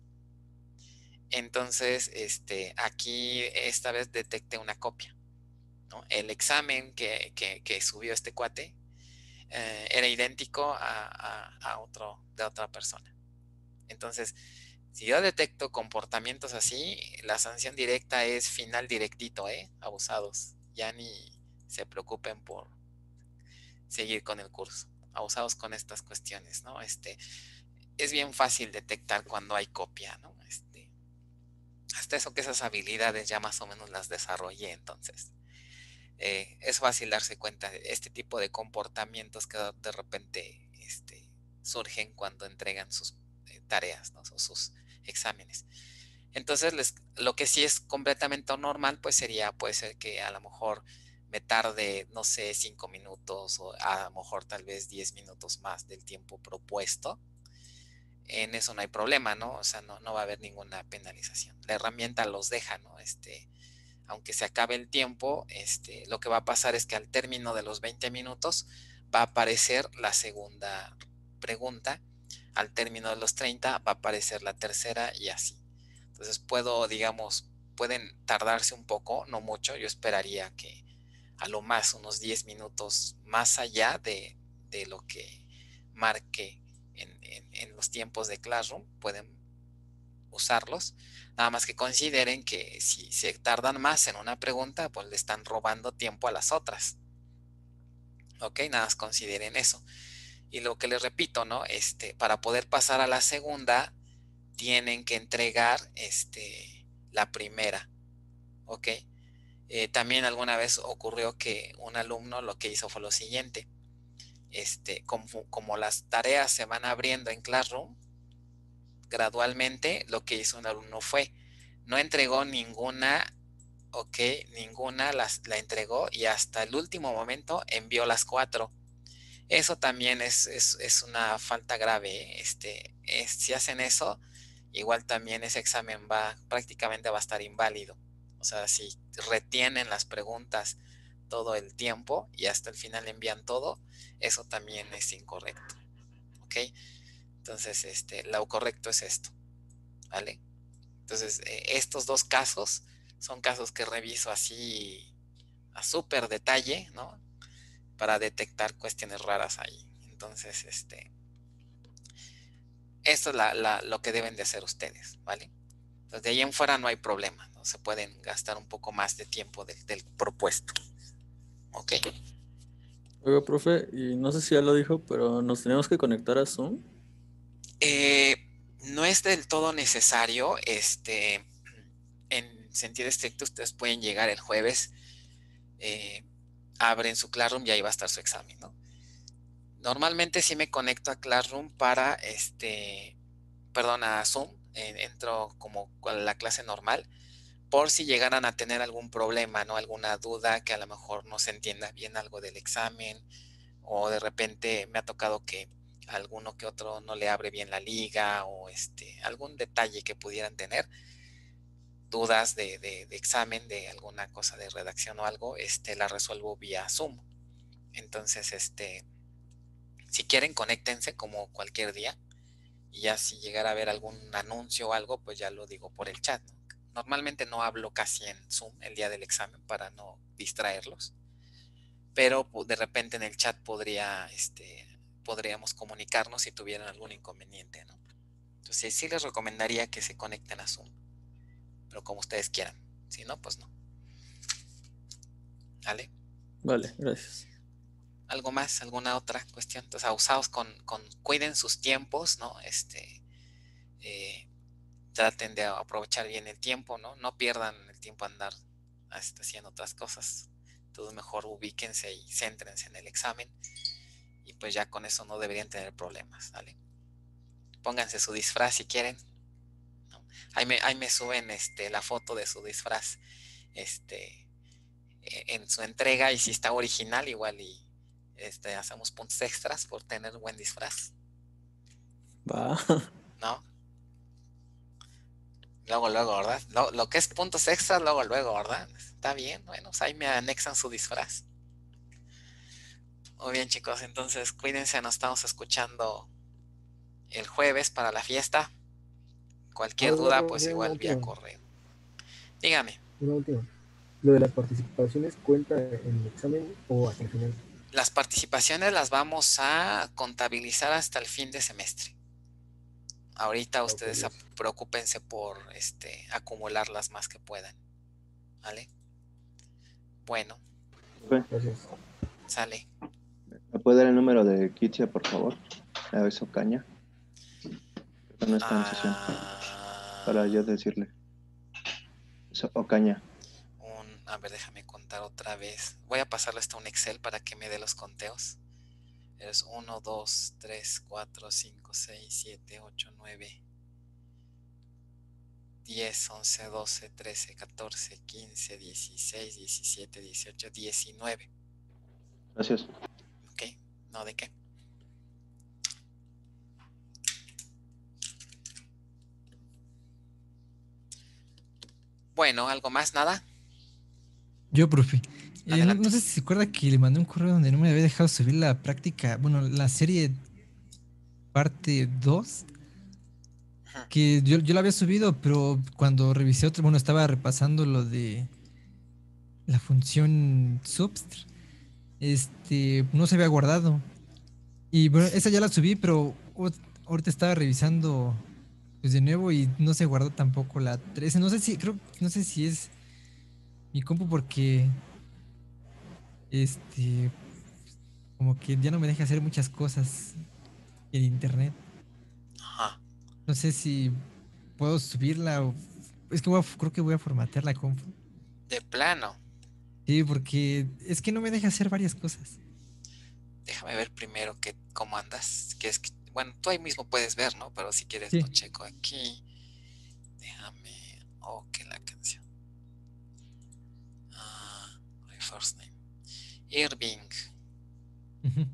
Entonces, este, aquí esta vez detecté una copia, ¿no? El examen que, que, que subió este cuate eh, era idéntico a, a, a otro, de otra persona. Entonces, si yo detecto comportamientos así, la sanción directa es final directito, ¿eh? Abusados. Ya ni se preocupen por seguir con el curso. Abusados con estas cuestiones, ¿no? Este, es bien fácil detectar cuando hay copia, ¿no? Este, hasta eso que esas habilidades ya más o menos las desarrollé, entonces. Eh, es fácil darse cuenta de este tipo de comportamientos que de repente este, surgen cuando entregan sus eh, tareas, ¿no? O sus exámenes. Entonces, les, lo que sí es completamente normal, pues sería, puede ser que a lo mejor me tarde, no sé, cinco minutos o a lo mejor tal vez diez minutos más del tiempo propuesto. En eso no hay problema, ¿no? O sea, no, no va a haber ninguna penalización. La herramienta los deja, ¿no? Este, aunque se acabe el tiempo, este, lo que va a pasar es que al término de los veinte minutos va a aparecer la segunda pregunta, al término de los treinta va a aparecer la tercera y así. Entonces puedo, digamos, pueden tardarse un poco, no mucho, yo esperaría que a lo más unos diez minutos más allá de, de lo que marque en, en, en los tiempos de Classroom, pueden usarlos, nada más que consideren que si se tardan más en una pregunta, pues le están robando tiempo a las otras. Ok, nada más consideren eso. Y lo que les repito, ¿no? Este, para poder pasar a la segunda, tienen que entregar este, la primera. Ok. Eh, también alguna vez ocurrió que un alumno lo que hizo fue lo siguiente. Este, como, como las tareas se van abriendo en Classroom, gradualmente lo que hizo un alumno fue, no entregó ninguna, ok, ninguna las, la entregó y hasta el último momento envió las cuatro. Eso también es, es, es una falta grave. Este, es, si hacen eso, igual también ese examen va, prácticamente va a estar inválido. O sea, si retienen las preguntas todo el tiempo y hasta el final envían todo, eso también es incorrecto. ¿Ok? Entonces, este, lo correcto es esto. ¿Vale? Entonces, eh, estos dos casos son casos que reviso así a súper detalle, ¿no? Para detectar cuestiones raras ahí. Entonces, este, esto es la, la, lo que deben de hacer ustedes, ¿vale? Entonces, de ahí en fuera no hay problema, ¿no? Se pueden gastar un poco más de tiempo del, del propuesto. ¿Ok? Oiga, profe, y no sé si ya lo dijo, pero nos tenemos que conectar a Zoom. Eh, no es del todo necesario, este, en sentido estricto, ustedes pueden llegar el jueves, eh, abren su Classroom y ahí va a estar su examen, ¿no? Normalmente sí me conecto a Classroom para, este, perdón, a Zoom, eh, entro como con la clase normal, por si llegaran a tener algún problema, ¿no? Alguna duda, que a lo mejor no se entienda bien algo del examen, o de repente me ha tocado que alguno que otro no le abre bien la liga, o este, algún detalle que pudieran tener, dudas de, de, de examen, de alguna cosa de redacción o algo, este, la resuelvo vía Zoom. Entonces, este, si quieren, conéctense como cualquier día. Y ya si llegara a ver algún anuncio o algo, pues ya lo digo por el chat, ¿no? Normalmente no hablo casi en Zoom el día del examen para no distraerlos. Pero de repente en el chat podría, este, podríamos comunicarnos si tuvieran algún inconveniente, ¿no? Entonces sí les recomendaría que se conecten a Zoom. Pero como ustedes quieran. Si no, pues no. ¿Vale? Vale, gracias. ¿Algo más? ¿Alguna otra cuestión? Entonces, abusados con, con cuiden sus tiempos, ¿no? Este, eh, traten de aprovechar bien el tiempo, ¿no? No pierdan el tiempo a andar hasta haciendo otras cosas. Entonces, mejor ubíquense y céntrense en el examen. Y pues ya con eso no deberían tener problemas, ¿vale? Pónganse su disfraz si quieren, ¿no? Ahí me, ahí me suben este, la foto de su disfraz este, en su entrega, y si está original, igual y este, hacemos puntos extras por tener buen disfraz. Va. ¿No? Luego, luego, ¿verdad? Lo, lo que es puntos extras, luego, luego, ¿verdad? Está bien, bueno, pues ahí me anexan su disfraz. Muy bien, chicos, entonces cuídense, nos estamos escuchando el jueves para la fiesta. Cualquier Ah, duda, una- pues una igual vía última, correo. Dígame, una última. ¿Lo de las participaciones cuenta en el examen o hasta el final? las participaciones las vamos a contabilizar hasta el fin de semestre. Ahorita ustedes ap- preocúpense por este acumular las más que puedan. ¿Vale? Bueno, Gracias. sale. ¿Me puede dar el número de Kitia, por favor? A eso caña. Creo que no está en sesión. Para yo decirle. Eso, Ocaña. Un, a ver, déjame contar otra vez. Voy a pasarle hasta un Excel para que me dé los conteos. Es uno, dos, tres, cuatro, cinco, seis, siete, ocho, nueve, diez, once, doce, trece, catorce, quince, dieciséis, diecisiete, dieciocho, diecinueve. Gracias. Ok, no de qué. Bueno, ¿algo más? ¿Nada? Yo, profe. Eh, no, Adelante. no sé si se acuerda que le mandé un correo donde no me había dejado subir la práctica, bueno, la serie parte dos, que yo, yo la había subido, pero cuando revisé otro, bueno, estaba repasando lo de la función substr, este, no se había guardado. Y bueno, esa ya la subí, pero ot- ahorita estaba revisando pues de nuevo y no se guardó tampoco la trece. No sé si, creo, no sé si es mi compu porque este, como que ya no me deja hacer muchas cosas en internet. Ajá. No sé si puedo subirla o es que voy a- creo que voy a formatear la compu. De plano. Sí, porque es que no me deja hacer varias cosas. Déjame ver primero que, cómo andas. Que es que, bueno, tú ahí mismo puedes ver, ¿no? Pero si quieres Sí. lo checo aquí. Déjame. Oh, que la canción. Ah, my first name. Irving. Ujú.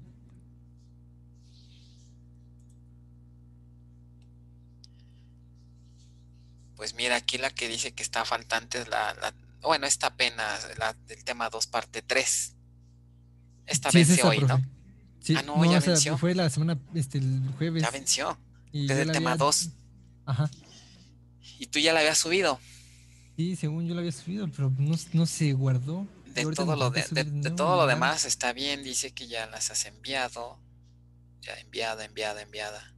Pues mira, aquí la que dice que está faltante es la, la- bueno, esta apenas, la del tema dos, parte tres. Esta Sí, es vence esa, hoy, ¿no? profe. Sí, Ah, no, no, ya o sea, venció. fue la semana, este, el Ya jueves. venció. Y Desde yo el la tema había. dos. Ajá. Y tú ya la habías subido. Sí, según yo la había subido, pero no, no se guardó. Y De ahorita lo todo lo intenté de, de, subir de de nuevo todo y lo igual. demás está bien. Dice que ya las has enviado. Ya enviada, enviada, enviada.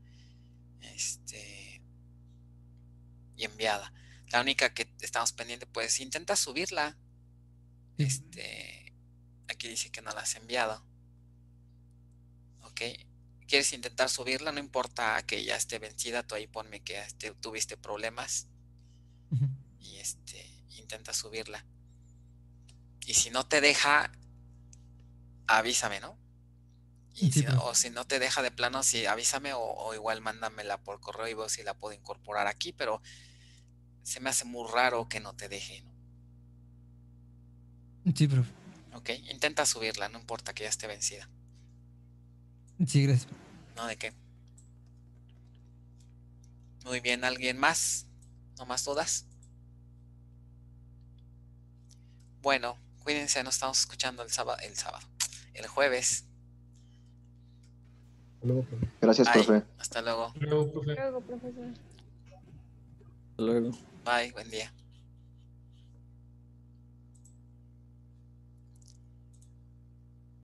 Este. Y enviada. La única que estamos pendiente, pues intenta subirla. Sí. Este. Aquí dice que no la has enviado. Ok. ¿Quieres intentar subirla? No importa que ya esté vencida, tú ahí ponme que este, tuviste problemas Ujú. y este intenta subirla. Y si no te deja, avísame, ¿no? Y Sí, si no, profe. o si no te deja de plano, sí, avísame o, o igual mándamela por correo y veo si la puedo incorporar aquí, pero se me hace muy raro que no te deje, ¿no? Sí, profe. Ok, intenta subirla, no importa que ya esté vencida. Sí, gracias. ¿No? ¿De qué? Muy bien, ¿alguien más? ¿No más dudas? Bueno, cuídense, nos estamos escuchando el sábado, el sábado, el jueves. Hasta luego, profe. Gracias, Bye. profe. Hasta luego. Luego, profe. Luego, profesor. Hasta luego. Bye, buen día.